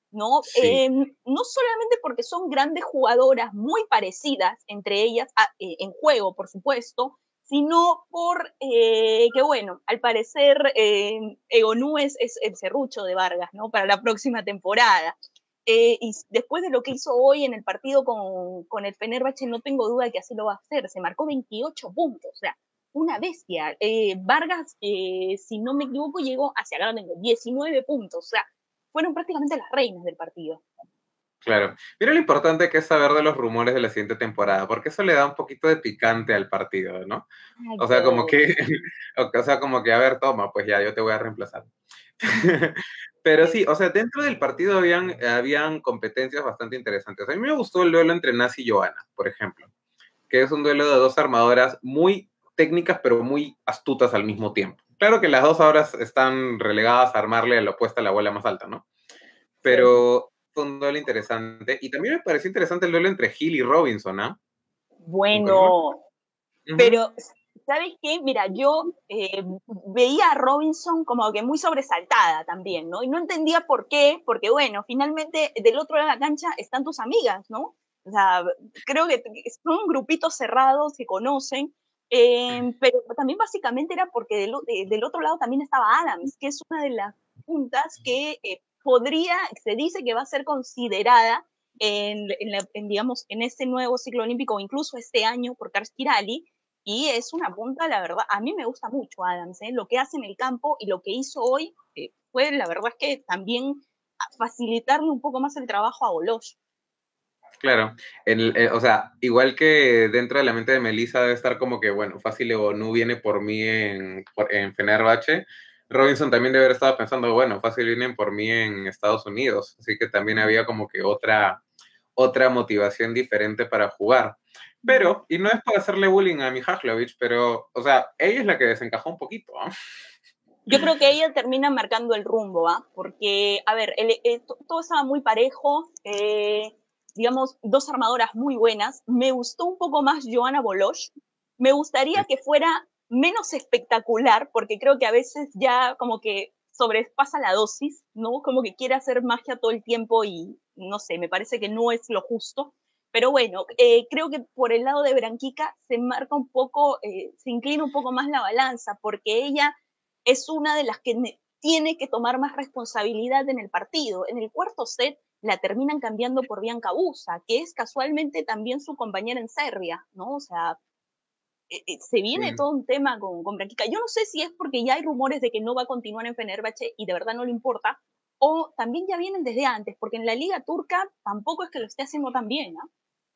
¿no? Sí, No solamente porque son grandes jugadoras muy parecidas entre ellas, en juego, por supuesto, sino por que, bueno, al parecer Egonu es el serrucho de Vargas, ¿no? Para la próxima temporada. Y después de lo que hizo hoy en el partido con el Fenerbahce, no tengo duda de que así lo va a hacer. Se marcó 28 puntos, o sea, una bestia. Vargas, si no me equivoco, llegó hacia grande 19 puntos, o sea, fueron prácticamente las reinas del partido. claro. Mira lo importante que es saber de los rumores de la siguiente temporada, porque eso le da un poquito de picante al partido, ¿no? O sea, como Exacto. que, o sea, como que, a ver, toma, pues ya, yo te voy a reemplazar. Pero sí, o sea, dentro del partido habían competencias bastante interesantes. A mí me gustó el duelo entre Nasi y Johanna, por ejemplo, que es un duelo de dos armadoras muy técnicas, pero muy astutas al mismo tiempo. Claro que las dos ahora están relegadas a armarle a la opuesta a la bola más alta, ¿no? Sí. Pero fue un duelo interesante. Y también me pareció interesante el duelo entre Hill y Robinson, ¿ah? ¿No? Bueno, Ujú. pero ¿sabes qué? Mira, yo veía a Robinson como que muy sobresaltada también, ¿no? Y no entendía por qué, porque bueno, finalmente del otro lado de la cancha están tus amigas, ¿no? O sea, creo que son grupitos cerrados, se conocen, pero también básicamente era porque del otro lado también estaba Adams, que es una de las puntas que se dice que va a ser considerada digamos, en este nuevo ciclo olímpico o incluso este año por Kirali, y es una punta, la verdad, a mí me gusta mucho Adams, lo que hace en el campo y lo que hizo hoy fue, la verdad es que también facilitarle un poco más el trabajo a Olosh. Claro, o sea, igual que dentro de la mente de Melissa debe estar como que, bueno, fácil o no viene por mí en Fenerbahce, Robinson también debe haber estado pensando, bueno, fácil vienen por mí en Estados Unidos, así que también había como que otra motivación diferente para jugar. Pero, y no es para hacerle bullying a Mihajlovic, pero, o sea, ella es la que desencajó un poquito, ¿ah? Yo creo que ella termina marcando el rumbo, ¿ah? Porque, a ver, todo estaba muy parejo, digamos, dos armadoras muy buenas. Me gustó un poco más Johanna Boloch. Me gustaría que fuera menos espectacular, porque creo que a veces ya como que sobrepasa la dosis, ¿no? Como que quiere hacer magia todo el tiempo y no sé, me parece que no es lo justo. Pero bueno, creo que por el lado de Branquica se marca un poco, se inclina un poco más la balanza, porque ella es una de las que tiene que tomar más responsabilidad en el partido. En el cuarto set la terminan cambiando por Bianca Busa, que es casualmente también su compañera en Serbia, ¿no? O sea, se viene Sí. todo un tema con Branquica. Yo no sé si es porque ya hay rumores de que no va a continuar en Fenerbahce y de verdad no le importa, o también ya vienen desde antes, porque en la liga turca tampoco es que lo esté haciendo tan bien, ¿no?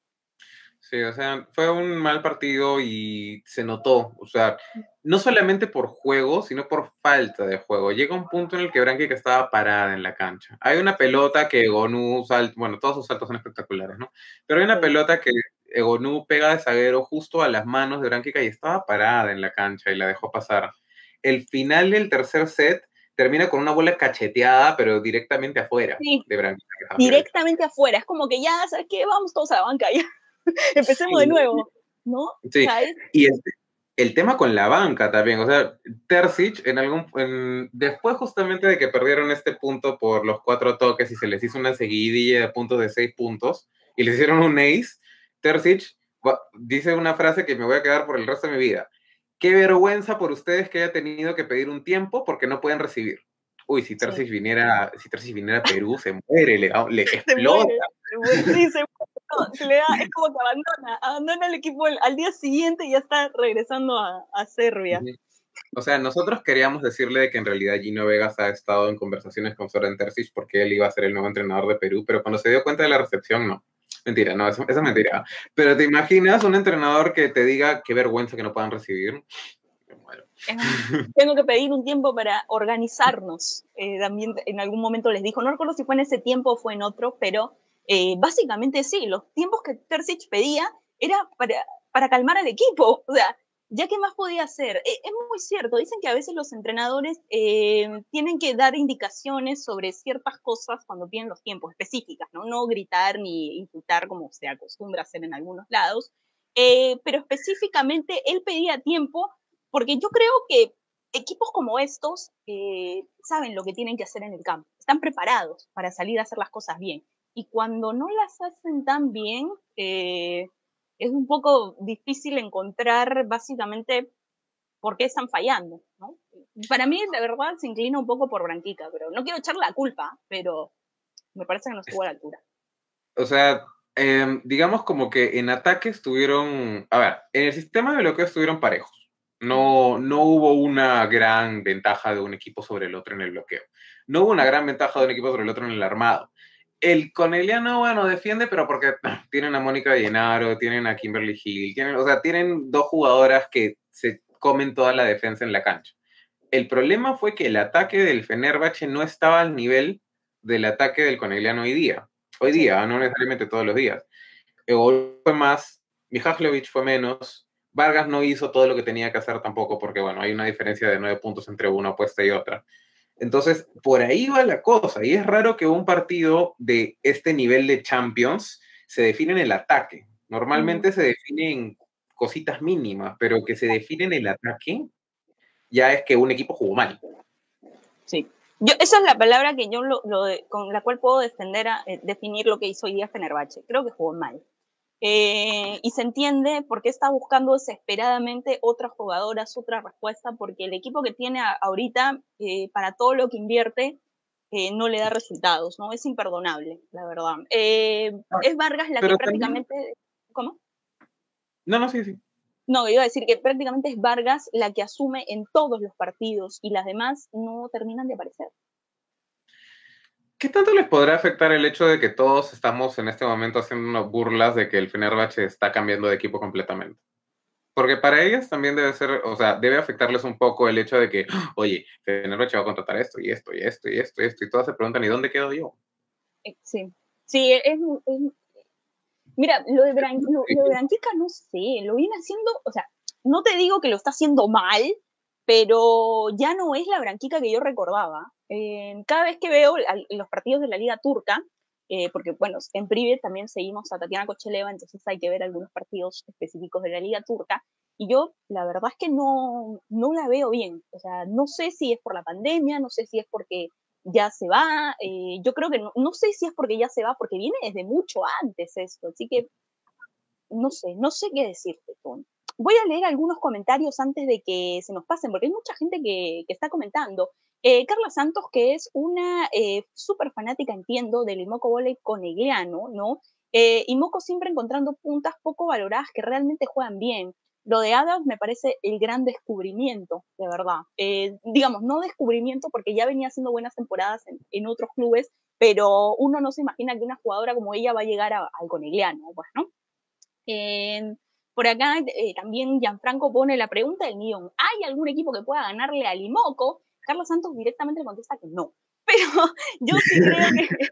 Sí, o sea, fue un mal partido y se notó, o sea, no solamente por juego, sino por falta de juego. Llega un punto en el que Branquica estaba parada en la cancha. Hay una pelota que Egonu salta, bueno, todos sus saltos son espectaculares, ¿no? Pero hay una Sí. pelota que Egonu pega de zaguero justo a las manos de Branquica y estaba parada en la cancha y la dejó pasar. El final del tercer set termina con una bola cacheteada, pero directamente afuera Sí, de Branquica. directamente afuera. Es como que ya, ¿sabes qué? Vamos todos a la banca ya. Empecemos de Sí, nuevo, ¿no? O sí, sea, y el tema con la banca también, o sea, Terzic después justamente de que perdieron este punto por los 4 toques y se les hizo una seguidilla de puntos de 6 puntos y les hicieron un ace, Terzic dice una frase que me voy a quedar por el resto de mi vida. Qué vergüenza por ustedes que haya tenido que pedir un tiempo porque no pueden recibir. Uy, sí. Si Terzic viniera a Perú, se muere, le Se explota. muere, se muere. Sí, se muere. No, se le da, es como que abandona el equipo al día siguiente y ya está regresando a Serbia. O sea, nosotros queríamos decirle de que en realidad Gino Vegas ha estado en conversaciones con Soren Terzic porque él iba a ser el nuevo entrenador de Perú, pero cuando se dio cuenta de la recepción, no. Mentira, no, eso es mentira. Pero ¿te imaginas un entrenador que te diga qué vergüenza que no puedan recibir? Bueno, Tengo que pedir un tiempo para organizarnos. También en algún momento les dijo, no recuerdo si fue en ese tiempo o fue en otro, pero básicamente sí, los tiempos que Terzic pedía era para calmar al equipo. O sea, ya qué más podía hacer. Es muy cierto, dicen que a veces los entrenadores tienen que dar indicaciones sobre ciertas cosas cuando piden los tiempos específicas, ¿no? No gritar ni insultar como se acostumbra a hacer en algunos lados, pero específicamente él pedía tiempo porque yo creo que equipos como estos saben lo que tienen que hacer en el campo, están preparados para salir a hacer las cosas bien. Y cuando no las hacen tan bien, es un poco difícil encontrar básicamente por qué están fallando, ¿no? Para mí, de verdad, se inclina un poco por Branquica, pero no quiero echarle la culpa, pero me parece que no estuvo a la altura. O sea, digamos como que en ataque estuvieron, a ver, en el sistema de bloqueo estuvieron parejos. No hubo una gran ventaja de un equipo sobre el otro en el bloqueo. No hubo una gran ventaja de un equipo sobre el otro en el armado. El Corneliano, bueno, defiende, pero porque tienen a Mónica Llenaro, tienen a Kimberly Hill, o sea, tienen dos jugadoras que se comen toda la defensa en la cancha. El problema fue que el ataque del Fenerbahce no estaba al nivel del ataque del Corneliano hoy día. Hoy día, no necesariamente todos los días. Hoy fue más, Mihajlovic fue menos, Vargas no hizo todo lo que tenía que hacer tampoco, porque bueno, hay una diferencia de 9 puntos entre una apuesta y otra. Entonces, por ahí va la cosa, y es raro que un partido de este nivel de Champions se define en el ataque. Normalmente se define en cositas mínimas, pero que se define en el ataque ya es que un equipo jugó mal. Sí. Esa es la palabra que yo con la cual puedo definir lo que hizo hoy día Fenerbahce. Creo que jugó mal. Y se entiende por qué está buscando desesperadamente otras jugadoras, otra respuesta, porque el equipo que tiene ahorita, para todo lo que invierte, no le da resultados, ¿no? Es imperdonable, la verdad. Es Vargas la que prácticamente... También... ¿Cómo? No, sí. No, iba a decir que prácticamente es Vargas la que asume en todos los partidos y las demás no terminan de aparecer. ¿Qué tanto les podrá afectar el hecho de que todos estamos en este momento haciendo unas burlas de que el Fenerbahce está cambiando de equipo completamente? Porque para ellas también debe ser, o sea, debe afectarles un poco el hecho de que, oye, Fenerbahce va a contratar esto y esto y esto y esto y esto, y todas se preguntan, ¿y dónde quedo yo? Sí, mira, lo de Branquica no sé, lo viene haciendo, o sea, no te digo que lo está haciendo mal, pero ya no es la Branquica que yo recordaba. Cada vez que veo los partidos de la Liga Turca, porque bueno, en Prive también seguimos a Tatiana Cocheleva, entonces hay que ver algunos partidos específicos de la Liga Turca, y yo la verdad es que no la veo bien. O sea, no sé si es por la pandemia, no sé si es porque ya se va, yo creo que no sé si es porque ya se va, porque viene desde mucho antes esto, así que no sé qué decirte, Tom. Voy a leer algunos comentarios antes de que se nos pasen, porque hay mucha gente que está comentando. Carla Santos, que es una súper fanática, entiendo, del Imoco Volley Conegliano, ¿no? Imoco siempre encontrando puntas poco valoradas que realmente juegan bien. Lo de Adams me parece el gran descubrimiento, de verdad. Digamos, no descubrimiento porque ya venía haciendo buenas temporadas en otros clubes, pero uno no se imagina que una jugadora como ella va a llegar al Conegliano, pues, ¿no? Por acá también Gianfranco pone la pregunta del millón. ¿Hay algún equipo que pueda ganarle al Imoco? Carlos Santos directamente le contesta que no. Pero yo sí creo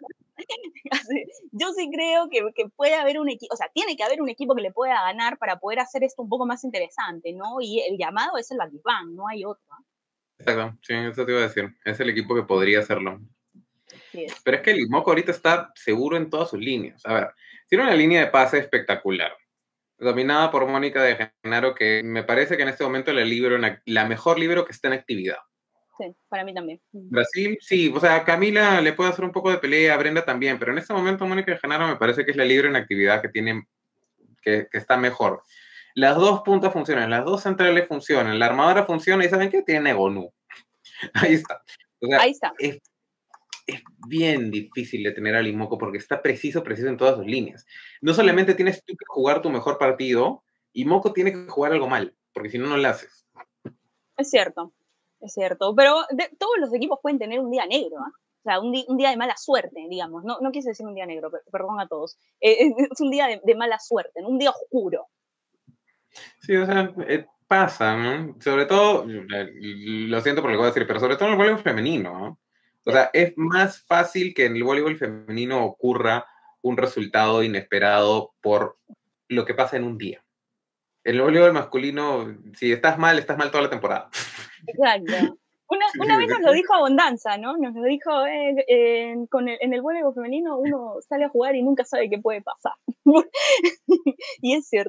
que puede haber un equipo, o sea, tiene que haber un equipo que le pueda ganar para poder hacer esto un poco más interesante, ¿no? Y el llamado es el Batisban, no hay otro. Exacto, sí, eso te iba a decir. Es el equipo que podría hacerlo. Sí es. Pero es que el Imoco ahorita está seguro en todas sus líneas. A ver, tiene una línea de pase espectacular, dominada por Mónica de Genaro, que me parece que en este momento la mejor libero que está en actividad. Sí, para mí también. Brasil, sí, o sea, Camila le puede hacer un poco de pelea, Brenda también, pero en este momento Mónica de Genaro me parece que es la libero en actividad que está mejor. Las dos puntas funcionan, las dos centrales funcionan, la armadora funciona y ¿saben qué? Tiene Gonu. Ahí está. O sea, ahí está. Es bien difícil de tener al Imoco porque está preciso en todas sus líneas. No solamente tienes tú que jugar tu mejor partido, Imoco tiene que jugar algo mal, porque si no, no lo haces. Es cierto, pero todos los equipos pueden tener un día negro, ¿eh? O sea, un día de mala suerte, digamos. No quise decir un día negro, perdón a todos. Es un día de mala suerte, un día oscuro. Sí, o sea, pasa, ¿no? Sobre todo, lo siento por lo que voy a decir, pero sobre todo en el voleibol femenino, ¿no? O sea, es más fácil que en el voleibol femenino ocurra un resultado inesperado por lo que pasa en un día. En el voleibol masculino, si estás mal toda la temporada. Exacto. Una vez nos lo dijo Abondanza, ¿no? Nos lo dijo, en el voleibol femenino uno sale a jugar y nunca sabe qué puede pasar. Y es cierto.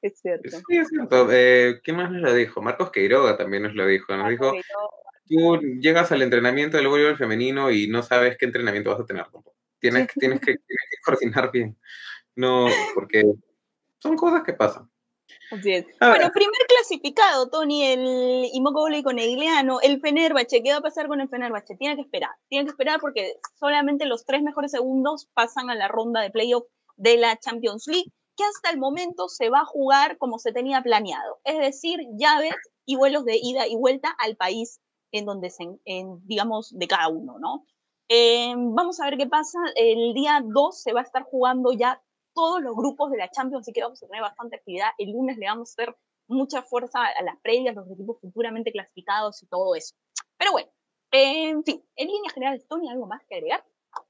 Es cierto. Sí, es cierto. ¿Quién más nos lo dijo? Marcos Queiroga también nos lo dijo. Nos Marco dijo, Queiroz. tú llegas al entrenamiento del voleibol femenino y no sabes qué entrenamiento vas a tener tampoco. Tienes que coordinar bien. No, porque son cosas que pasan. Así es. A Bueno, ver, primer clasificado, Tony, el Immoco Conegliano, el Fenerbahce. ¿Qué va a pasar con el Fenerbahce? Tiene que esperar porque solamente los 3 mejores segundos pasan a la ronda de playoff de la Champions League, que hasta el momento se va a jugar como se tenía planeado, es decir, llaves y vuelos de ida y vuelta al país en donde digamos, de cada uno, ¿no? Vamos a ver qué pasa. El día 2 se va a estar jugando ya todos los grupos de la Champions, así que vamos a tener bastante actividad. El lunes le vamos a hacer mucha fuerza a las previas, los equipos futuramente clasificados y todo eso. Pero bueno, en fin, en líneas generales, Tony, ¿algo más que agregar?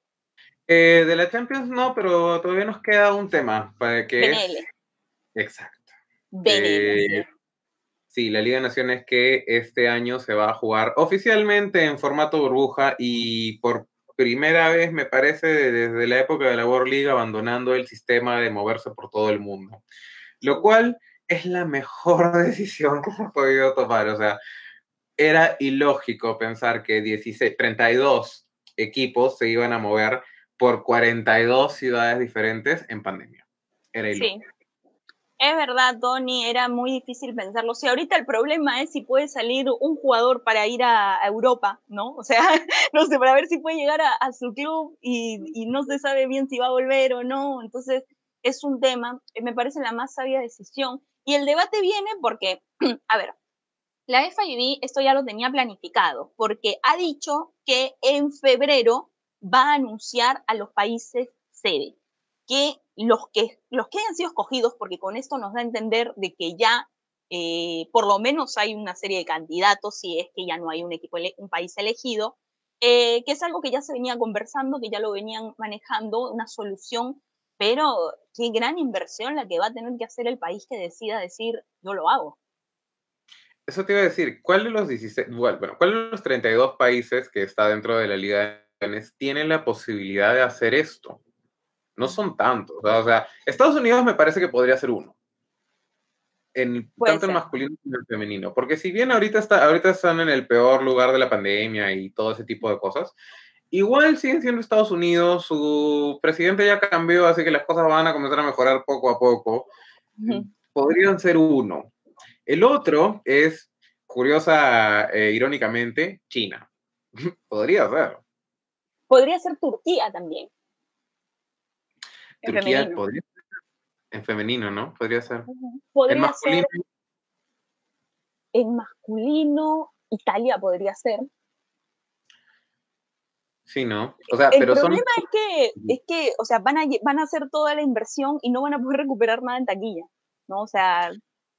de la Champions no, pero todavía nos queda un tema para que es... BNL. Exacto. BNL, así es. Sí, la Liga de Naciones que este año se va a jugar oficialmente en formato burbuja y por primera vez, me parece, desde la época de la World League, abandonando el sistema de moverse por todo el mundo. Lo cual es la mejor decisión que se ha podido tomar. O sea, era ilógico pensar que 32 equipos se iban a mover por 42 ciudades diferentes en pandemia. Era ilógico. Sí. Es verdad, Tony, era muy difícil pensarlo. O sea, ahorita el problema es si puede salir un jugador para ir a Europa, ¿no? O sea, no sé, para ver si puede llegar a su club y no se sabe bien si va a volver o no. Entonces, es un tema, me parece la más sabia decisión. Y el debate viene porque, a ver, la FIB esto ya lo tenía planificado, porque ha dicho que en febrero va a anunciar a los países sede que los que hayan sido escogidos, porque con esto nos da a entender de que ya por lo menos hay una serie de candidatos, si es que ya no hay un país elegido, que es algo que ya se venía conversando, que ya lo venían manejando, una solución, pero qué gran inversión la que va a tener que hacer el país que decida decir, yo lo hago. Eso te iba a decir, ¿cuál de los 16, bueno, cuál de los 32 países que está dentro de la Liga de Naciones tiene la posibilidad de hacer esto? No son tantos. O sea, Estados Unidos me parece que podría ser uno. Puede Tanto en ser. masculino como en femenino. Porque si bien ahorita están en el peor lugar de la pandemia y todo ese tipo de cosas, igual siguen siendo Estados Unidos, su presidente ya cambió, así que las cosas van a comenzar a mejorar poco a poco. Podrían ser uno. El otro es, curiosa, irónicamente, China. Podría ser. Podría ser Turquía también, en Turquía femenino. podría ser en femenino, ¿no? Podría ser. En Podría ser masculino, en masculino, Italia podría ser. sí, ¿no? O sea, El pero son... problema es que, o sea, van a hacer toda la inversión y no van a poder recuperar nada en taquilla, ¿no? O sea,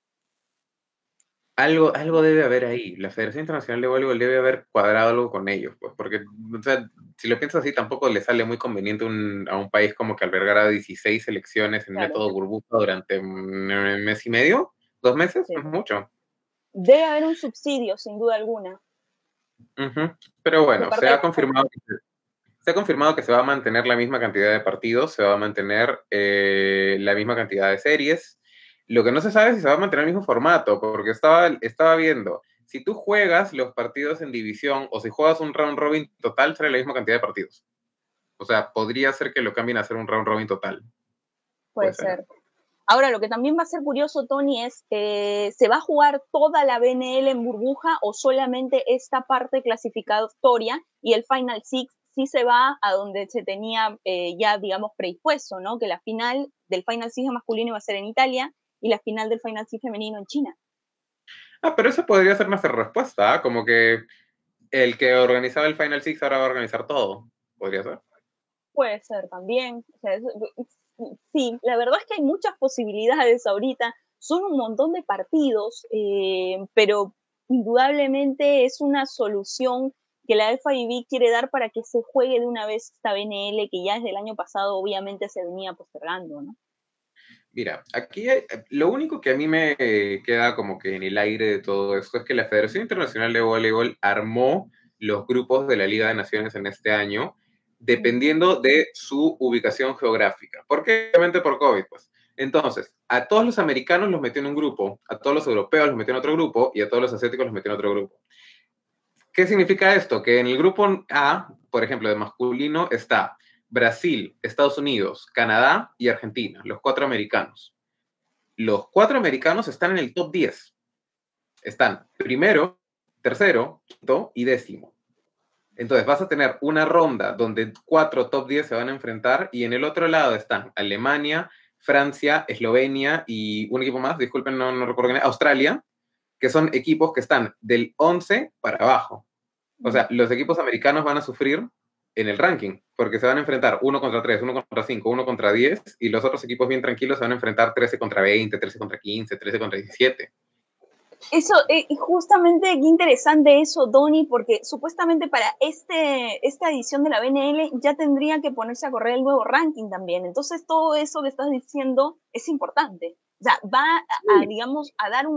Algo debe haber ahí. La Federación Internacional de Voleibol debe haber cuadrado algo con ellos, pues, porque, o sea, si lo piensas así, tampoco le sale muy conveniente a un país como que albergar a 16 selecciones en claro, método burbuja durante un mes y medio, 2 meses, sí. no es mucho. Debe haber un subsidio, sin duda alguna, Pero de bueno, parte del gobierno. se ha confirmado que se va a mantener la misma cantidad de partidos, se va a mantener la misma cantidad de series. Lo que no se sabe es si se va a mantener el mismo formato, porque estaba viendo, si tú juegas los partidos en división o si juegas un round robin total, será la misma cantidad de partidos. O sea, podría ser que lo cambien a hacer un round robin total. Puede Puede ser. ser. Ahora, lo que también va a ser curioso, Tony, es ¿se va a jugar toda la BNL en burbuja o solamente esta parte clasificatoria y el Final Six sí se va a donde se tenía ya, digamos, predispuesto, ¿no? Que la final del Final Six masculino iba a ser en Italia y la final del Final Six femenino en China. Pero eso podría ser nuestra respuesta, ¿eh? Como que el que organizaba el Final Six ahora va a organizar todo. Podría ser. Puede ser también. O sea, sí, la verdad es que hay muchas posibilidades ahorita. Son un montón de partidos, pero indudablemente es una solución que la FIB quiere dar para que se juegue de una vez esta BNL que ya desde el año pasado obviamente se venía postergando, ¿no? Mira, aquí lo único que a mí me queda como que en el aire de todo esto es que la Federación Internacional de Voleibol armó los grupos de la Liga de Naciones en este año dependiendo de su ubicación geográfica. ¿Por qué? Obviamente por COVID, pues. Entonces, a todos los americanos los metió en un grupo, a todos los europeos los metió en otro grupo y a todos los asiáticos los metió en otro grupo. ¿Qué significa esto? Que en el grupo A, por ejemplo, de masculino, está Brasil, Estados Unidos, Canadá y Argentina, los 4 americanos. Los 4 americanos están en el top 10. Están primero, tercero, quinto y décimo. Entonces vas a tener una ronda donde 4 top 10 se van a enfrentar y en el otro lado están Alemania, Francia, Eslovenia y un equipo más, disculpen, no recuerdo bien, Australia, que son equipos que están del 11 para abajo. O sea, los equipos americanos van a sufrir en el ranking, porque se van a enfrentar 1 contra 3, 1 contra 5, 1 contra 10, y los otros equipos bien tranquilos se van a enfrentar 13 contra 20, 13 contra 15, 13 contra 17. Eso, justamente qué interesante eso, Donny, porque supuestamente para esta edición de la BNL ya tendría que ponerse a correr el nuevo ranking también. Entonces todo eso que estás diciendo es importante. O sea, va a digamos, a dar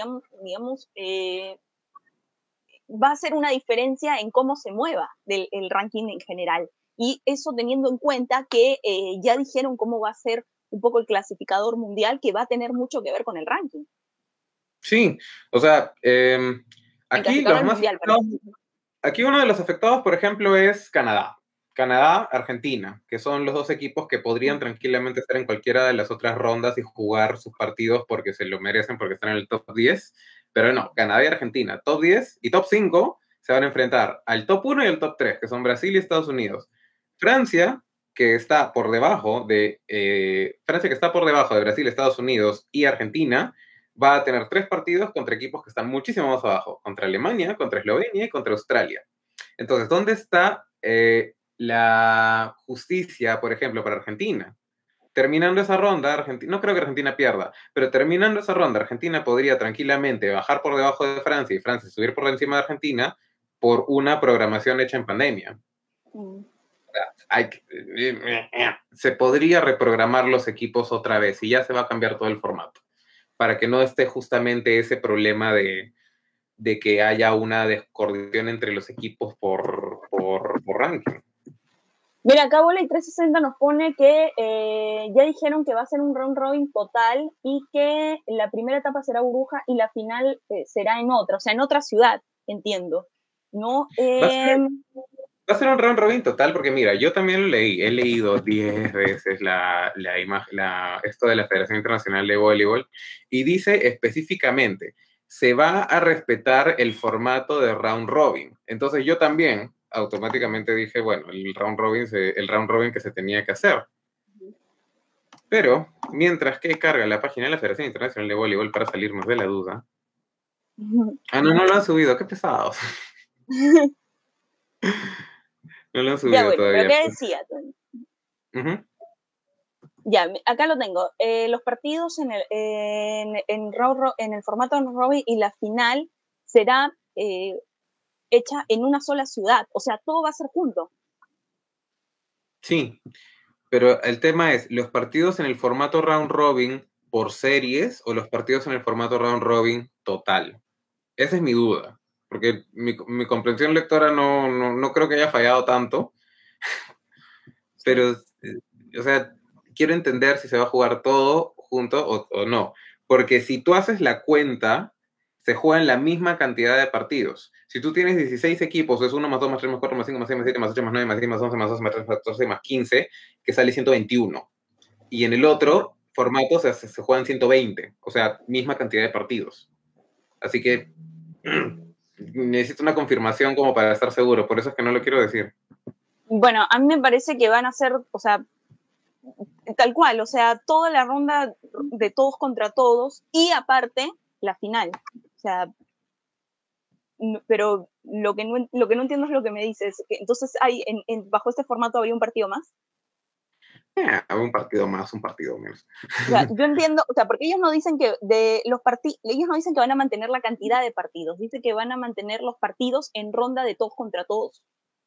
va a ser una diferencia en cómo se mueva el ranking en general. Y eso teniendo en cuenta que ya dijeron cómo va a ser un poco el clasificador mundial, que va a tener mucho que ver con el ranking. Sí, o sea, aquí los más mundial, afectados, aquí uno de los afectados, por ejemplo, es Canadá. Canadá, Argentina, que son los dos equipos que podrían tranquilamente estar en cualquiera de las otras rondas y jugar sus partidos porque se lo merecen, porque están en el top 10. Pero no, Canadá y Argentina, top 10 y top 5 se van a enfrentar al top 1 y al top 3, que son Brasil y Estados Unidos. Francia, que está por debajo de Brasil, Estados Unidos y Argentina, va a tener 3 partidos contra equipos que están muchísimo más abajo, contra Alemania, contra Eslovenia y contra Australia. Entonces, ¿dónde está la justicia, por ejemplo, para Argentina? Terminando esa ronda, Argentina, no creo que Argentina pierda, pero terminando esa ronda, Argentina podría tranquilamente bajar por debajo de Francia y Francia subir por encima de Argentina por una programación hecha en pandemia. Se podría reprogramar los equipos otra vez y ya se va a cambiar todo el formato para que no esté justamente ese problema de que haya una descoordinación entre los equipos por ranking. Mira, acá Voley 360 nos pone que ya dijeron que va a ser un round robin total y que la primera etapa será burbuja y la final será en otra, o sea, en otra ciudad, entiendo. ¿No? Va a ser un round robin total porque mira, yo también lo leí, he leído 10 veces esto de la Federación Internacional de Voleibol y dice específicamente, se va a respetar el formato de round robin. Entonces yo también automáticamente dije, bueno, el round robin que se tenía que hacer. Pero, mientras que carga la página de la Federación Internacional de Voleibol para salirnos de la duda. No lo han subido, qué pesados. No lo han subido ya, bueno, todavía. Pero ¿qué decía, Tony? Ya, acá lo tengo. Los partidos en el formato robin y la final será hecha en una sola ciudad. O sea, todo va a ser junto. Sí, pero el tema es, ¿los partidos en el formato round robin por series o los partidos en el formato round robin total? Esa es mi duda, porque mi comprensión lectora no creo que haya fallado tanto, pero, o sea, quiero entender si se va a jugar todo junto o no, porque si tú haces la cuenta, se juegan la misma cantidad de partidos. Si tú tienes 16 equipos, es 1 más 2 más 3 más 4 más 5 más 6 más 7 más 8 más 9 más 10 más 11 más 12 más 13 más 14 más 15, que sale 121. Y en el otro formato se juegan 120, o sea, misma cantidad de partidos. Así que necesito una confirmación como para estar seguro, por eso es que no lo quiero decir. Bueno, a mí me parece que van a ser, o sea, tal cual, o sea, toda la ronda de todos contra todos y aparte la final. O sea, pero lo que no entiendo es lo que me dices. Entonces, bajo este formato habría un partido más. Un partido más, un partido menos. O sea, yo entiendo, o sea, porque ellos no dicen que ellos no dicen que van a mantener la cantidad de partidos, dicen que van a mantener los partidos en ronda de todos contra todos.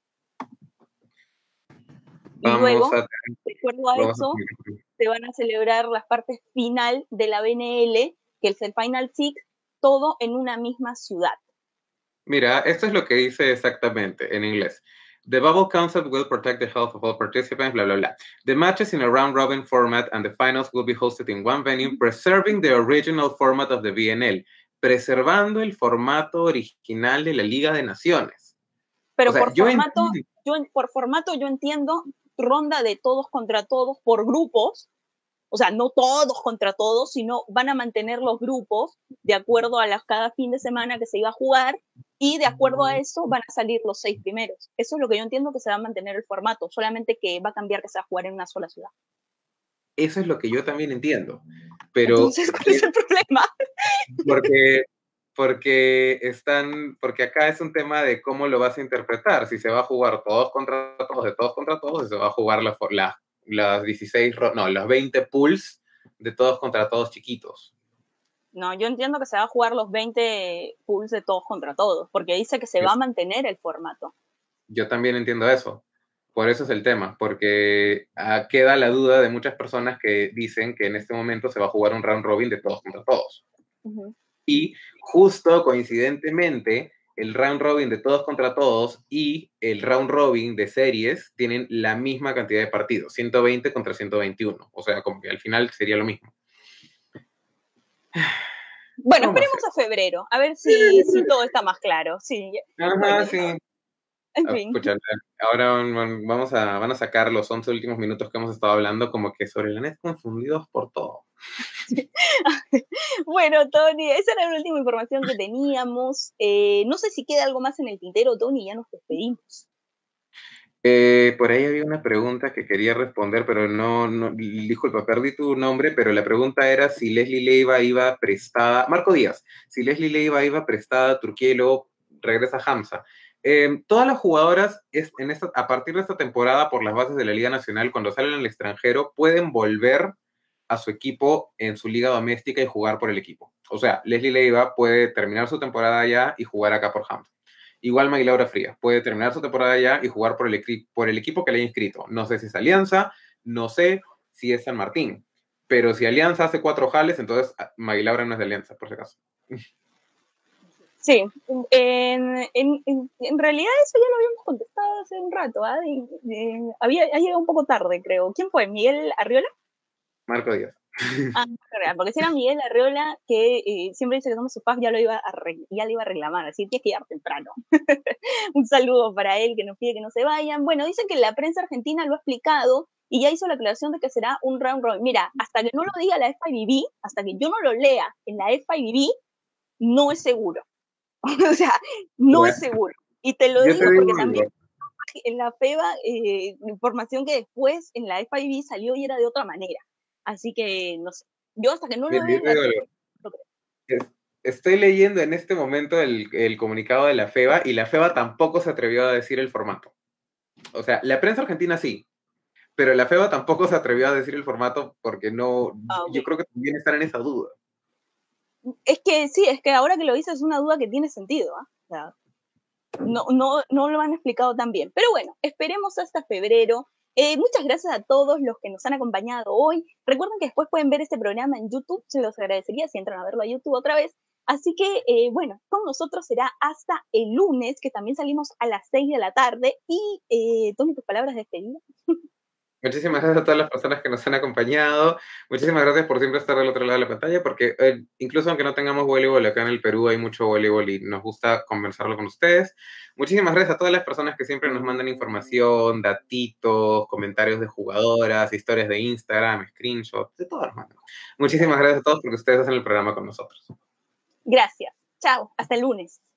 Y luego, de acuerdo a eso, se van a celebrar las partes final de la BNL, que es el Final Six, todo en una misma ciudad. Mira, esto es lo que dice exactamente en inglés. The bubble concept will protect the health of all participants, blah, blah, blah. The matches in a round-robin format and the finals will be hosted in one venue, preserving the original format of the BNL, preservando el formato original de la Liga de Naciones. Pero o sea, por formato yo entiendo ronda de todos contra todos por grupos, o sea, no todos contra todos, sino van a mantener los grupos de acuerdo a cada fin de semana que se iba a jugar, y de acuerdo a eso van a salir los 6 primeros. Eso es lo que yo entiendo, que se va a mantener el formato, solamente que va a cambiar, que se va a jugar en una sola ciudad. Eso es lo que yo también entiendo, pero... Entonces, ¿cuál es el problema? Porque acá es un tema de cómo lo vas a interpretar, si se va a jugar todos contra todos, de todos contra todos, o se va a jugar las 16, no, los 20 pools de todos contra todos chiquitos. No, yo entiendo que se va a jugar los 20 pools de todos contra todos, porque dice que se va a mantener el formato. Yo también entiendo eso. Por eso es el tema, porque queda la duda de muchas personas que dicen que en este momento se va a jugar un round robin de todos contra todos. Uh-huh. Y justo coincidentemente, el round robin de todos contra todos y el round robin de series tienen la misma cantidad de partidos, 120 contra 121. O sea, como que al final sería lo mismo. Bueno, esperemos a febrero, a ver si todo está más claro. Sí. Ajá, bueno, sí. En fin. Escucha, ahora van a sacar los 11 últimos minutos que hemos estado hablando como que sobre la net confundidos por todo. Sí. Bueno, Tony, esa era la última información que teníamos. No sé si queda algo más en el tintero, Tony, ya nos despedimos. Por ahí había una pregunta que quería responder, pero no, disculpa, perdí tu nombre, pero la pregunta era si Leslie Leiva iba prestada, Marco Díaz, si Leslie Leiva iba prestada a Turquía y luego regresa a Hamza. Todas las jugadoras a partir de esta temporada, por las bases de la Liga Nacional, cuando salen al extranjero, pueden volver a su equipo en su liga doméstica y jugar por el equipo. O sea, Leslie Leiva puede terminar su temporada allá y jugar acá por Hamza. Igual Maggie Laura Frías puede terminar su temporada allá y jugar por el equipo que le haya inscrito. No sé si es Alianza, no sé si es San Martín, pero si Alianza hace 4 jales, entonces Maggie Laura no es de Alianza, por si acaso. Sí, en realidad eso ya lo habíamos contestado hace un rato, ha llegado un poco tarde, creo. ¿Quién fue? ¿Miguel Arriola? Marco Díaz. Porque si era Miguel Arriola, que siempre dice que somos su paz, ya lo iba a reclamar, así que tienes que llegar temprano. Un saludo para él, que nos pide que no se vayan. Bueno, dicen que la prensa argentina lo ha explicado y ya hizo la aclaración de que será un round robin. Mira, hasta que no lo diga la FIVB, hasta que yo no lo lea en la FIVB, no es seguro. O sea, no es seguro. Y te lo digo porque también en la FEBA, información que después en la FIVB salió y era de otra manera. Así que, no sé, yo hasta que no lo vea... Estoy leyendo en este momento el comunicado de la FEBA y la FEBA tampoco se atrevió a decir el formato. O sea, la prensa argentina sí, pero la FEBA tampoco se atrevió a decir el formato porque no... Okay. Yo creo que también están en esa duda. Es que sí, es que ahora que lo dices es una duda que tiene sentido, ¿eh? O sea, no lo han explicado tan bien. Pero bueno, esperemos hasta febrero. Muchas gracias a todos los que nos han acompañado hoy. Recuerden que después pueden ver este programa en YouTube, se los agradecería si entran a verlo a YouTube otra vez. Así que, bueno, con nosotros será hasta el lunes, que también salimos a las 6 de la tarde. Y, Tony, tus palabras de despedida. Muchísimas gracias a todas las personas que nos han acompañado. Muchísimas gracias por siempre estar del otro lado de la pantalla, porque incluso aunque no tengamos voleibol, acá en el Perú hay mucho voleibol y nos gusta conversarlo con ustedes. Muchísimas gracias a todas las personas que siempre nos mandan información, datitos, comentarios de jugadoras, historias de Instagram, screenshots, de todas maneras. Muchísimas gracias a todos porque ustedes hacen el programa con nosotros. Gracias. Chao. Hasta el lunes.